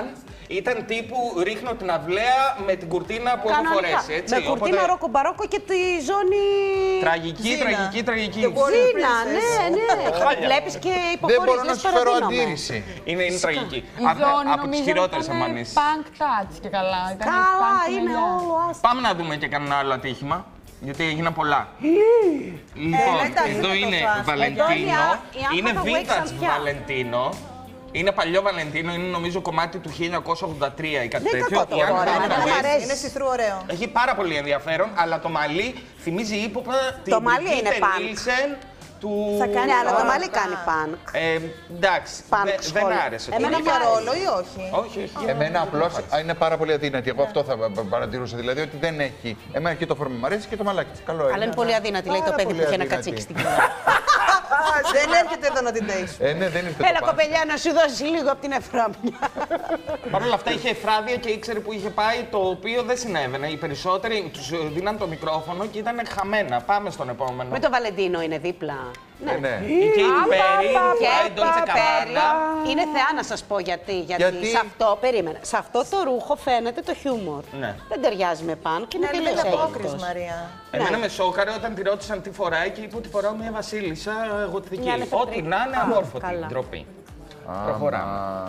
Ήταν τύπου ρίχνω την αυλαία με την κουρτίνα που έχω φορέσει. Έτσι. Με κουρτίνα Οπότε... ρόκο μπαρόκο και τη ζώνη. Τραγική, Ζήνα. τραγική, τραγική. Ζήνα, ναι, ναι. Βλέπεις και υποχωρείς. Δεν μπορώ να σου φέρω αντίρρηση. Είναι, είναι τραγική. Η ζώνη, από τις χειρότερες εμφανίσεις. Punk touch και καλά. Καλά, είναι όλο. Πάμε να δούμε και κανένα άλλο ατύχημα. Γιατί έγιναν πολλά. Λοιπόν, εδώ είναι Βαλεντίνο. Είναι vintage Βαλεντίνο. Είναι παλιό Βαλεντίνο, είναι νομίζω κομμάτι του χίλια εννιακόσια ογδόντα τρία ή κάτι τέτοιο. Είναι σιθρού ωραίο. Έχει πάρα πολύ ενδιαφέρον, αλλά το μαλλί θυμίζει ύποπα την Brigitte Nielsen του... Θα κάνει, αλλά το μαλλί κάνει πανκ. Ε, εντάξει, δε, δεν άρεσε. Εμένα για ρόλο ή όχι. Όχι, όχι. Εμένα απλώς είναι πάρα πολύ αδύνατη. Εγώ αυτό θα παρατηρούσα, δηλαδή ότι δεν έχει. Εμένα και το φόρμα μου αρέσει και το μαλάκι. Καλό είναι. Αλλά είναι πολύ αδύνατη, λέει το παιδί που είχε ένα κατσίκι στην κοιλιά. Δεν έρχεται εδώ να την τέξει. Ε, ναι, δεν ήρθε. Έλα, κοπελιά, να σου δώσει λίγο από την εφράμια. Παρ' όλα αυτά είχε εφράδια και ήξερε που είχε πάει, το οποίο δεν συνέβαινε. Οι περισσότεροι τους δίναν το μικρόφωνο και ήταν χαμένα. Πάμε στον επόμενο. Με το Βαλεντίνο είναι δίπλα. Ναι, ναι. Η Katy Perry, η Dolce Gabbana. Είναι θεά να σας πω γιατί. Γιατί, γιατί... σε αυτό, περίμενα, σε αυτό το ρούχο φαίνεται το χιούμορ. Ναι. Δεν ταιριάζει με παν και είναι ναι, τελείως απόκριση, Μαρία. Εμένα ναι. με σόκαρε όταν τη ρώτησαν τι φοράει και είπε ότι φοράω μια βασίλισσα γοτθική. Ό,τι να είναι αμόρφωτη. Ντροπή. Προχωράμε.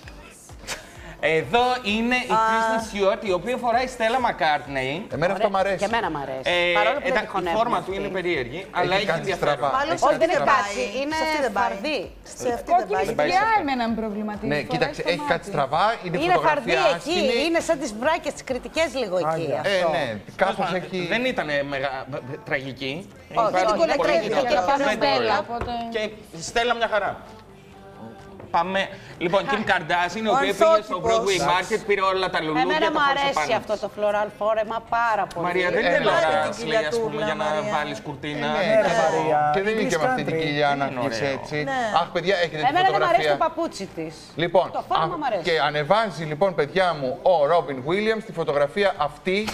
Εδώ είναι η Kristen Stewart, η οποία φοράει Stella McCartney. Εμένα αυτό μ' αρέσει. Και εμένα μ' αρέσει. Ε, Παρόλο που δεν η φόρμα του είναι περίεργη, αλλά έχει ενδιαφέρον. Όχι, δεν έχει κάτσει. Είναι φαρδί. Σε αυτή δεν πάει. Η σκιά εμένα με προβληματίζει. Ναι, κοίταξε, έχει κάτι στραβά, είναι Είναι φωτογραφία φαρδί εκεί, είναι σαν τις βράκες, τις κριτικές λίγο εκεί. Ε, ναι, κάπως εκεί. Δεν ήταν τραγική. Όχι, την κολακρίδια και πάνω Στέλλα. Και Στέλλα μια χαρά. Πάμε. Λοιπόν, Kim Kardashian, η οποία πήγε στο Broadway Market, πήρε όλα τα λουλούδια. Εμένα μου αρέσει αυτό το floral φόρεμα πάρα πολύ. Μαρία, δεν είναι λοράς, λέει, ας πούμε, για να βάλεις κουρτίνα. Και δεν είναι και με αυτή την κοιλιά να πεις έτσι. Αχ, παιδιά, έχετε τη φωτογραφία. Εμένα δεν μου αρέσει το παπούτσι της. Λοιπόν, το φόρμα μου αρέσει. Και ανεβάζει, λοιπόν, παιδιά μου, ο Ρόμπιν Βίλιαμς τη φωτογραφία αυτή.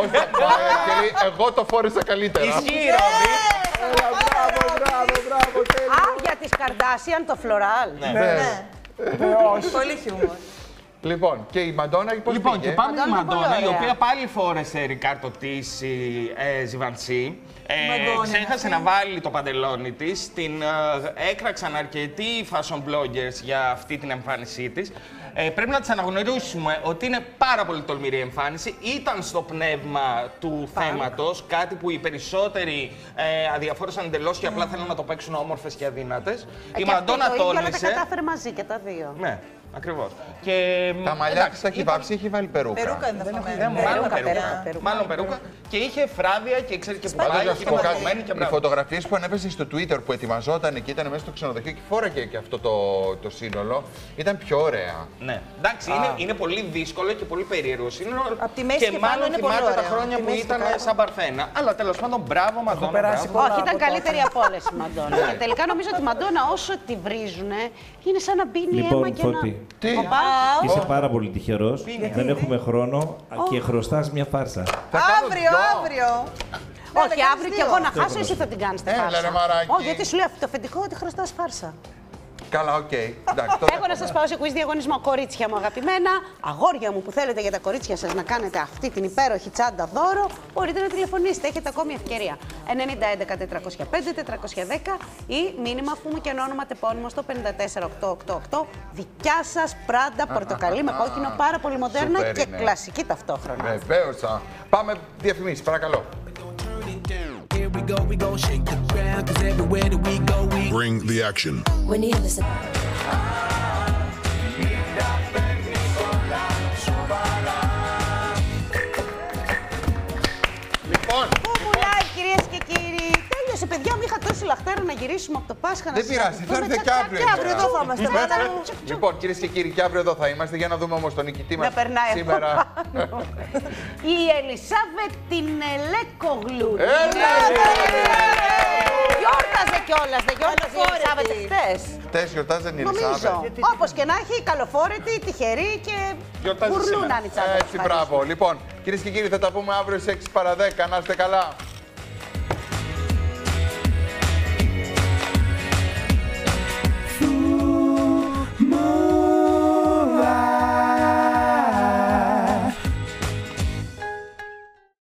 Εγώ το φόρεσα καλύτερα. Ισχύει, Ρόμπιν. Μπράβο, μπράβο, μπράβο. Α, για τις Kardashian το φλωράλ. Ναι. Πολύ χιούμορ. Λοιπόν, και η Μαντόνα πώς Λοιπόν, πήγε? και πάμε η Μαντόνα, η οποία πάλι φόρεσε Ρικάρτο Τίσι ε, Ζιβανσί. Ε, ξέχασε να βάλει το παντελόνι της. Την ε, έκραξαν αρκετοί fashion bloggers για αυτή την εμφάνισή της. Ε, πρέπει να της αναγνωρίσουμε ότι είναι πάρα πολύ τολμηρή εμφάνιση. Ήταν στο πνεύμα του Punk. θέματος, κάτι που οι περισσότεροι ε, αδιαφόρησαν εντελώς και απλά θέλουν να το παίξουν όμορφες και αδύνατες. Ε, η και Μαντόνα αυτό το τόνισε. ίδιο, αλλά τα κατάφερε μαζί και τα δύο. Ναι. Ακριβώς. Και... Τα μαλλιά της τα έχει βάψει, έχει βάλει περούκα. Περούκα είναι Μάλλον περούκα. Μάλλον περούκα. Και είχε φράδια και ξέρει και που πάει και ήταν δεδομένη και μπράβο. Οι φωτογραφίες που ανέβασε στο Twitter που ετοιμαζόταν και ήταν μέσα στο ξενοδοχείο και φόραγε και αυτό το, το σύνολο, ήταν πιο ωραία. Ναι. Εντάξει, είναι, είναι πολύ δύσκολο και πολύ περίεργο σύνολο. Απ' τη μέση και, και μάλλον είναι θυμάται πολύ τα ωραίο. χρόνια που ήταν σαν παρθένα. Αλλά τέλος πάντων, μπράβο Μαντόνα. Όχι, ήταν καλύτερη από όλες η Μαντόνα. Και τελικά νομίζω ότι η Μαντόνα όσο τη βρίζουνε είναι σαν να μπίνει αίμα και να. Είσαι πάρα πολύ τυχερός. Δεν έχουμε χρόνο και χρωστάς μια φάρσα. Αύριο, αύριο. Όχι, αύριο κι εγώ να χάσω, εσύ θα την κάνεις τη φάρσα. Όχι, γιατί σου λέω αυτό το αφεντικό ότι χρωστάς φάρσα. Καλά, οκ. Έχω να σας πάω σε quiz διαγωνισμό, κορίτσια μου αγαπημένα. Αγόρια μου που θέλετε για τα κορίτσια σας να κάνετε αυτή την υπέροχη τσάντα δώρο, μπορείτε να τηλεφωνήσετε. Έχετε ακόμη ευκαιρία. ενενήντα έντεκα τετρακόσια πέντε τετρακόσια δέκα ή μήνυμα αφού μου και ένα όνομα τεπώνυμο στο πέντε τέσσερα οκτώ οκτώ οκτώ. Δικιά σας πράντα πορτοκαλί με κόκκινο, πάρα πολύ μοντέρνα και κλασική ταυτόχρονα. Βεβαίως. Πάμε διαφημίσεις, παρακαλώ. Here we go, we go shake the ground, cause everywhere that we go, we bring the action. When you listen. Λοιπόν, πού πουλάει κυρίες και κύριοι. Τέλειωσε παιδιά μου, είχα τόση λαχτάρα να γυρίσουμε από το Πάσχα να δεν πειράζει, θα έρθει και αύριο. Και αύριο εδώ θα είμαστε. Λοιπόν, κυρίες και κύριοι, και αύριο εδώ θα είμαστε για να δούμε όμως τον νικητή μας σήμερα. Η Ελισάβετ την Ελέκογλου. Γιόρταζε κιόλας, δεν γιόρταζε η Ελισάβετ χτες. Χτες γιορτάζαν η Ελισάβετ. Όπως και να έχει, καλοφόρετη, τυχερή και μπουρλούν αν η τσάντα. Έτσι, μπράβο. Λοιπόν, κυρίες και κύριοι, θα τα πούμε αύριο στις έξι παρά δέκα. Να είστε καλά.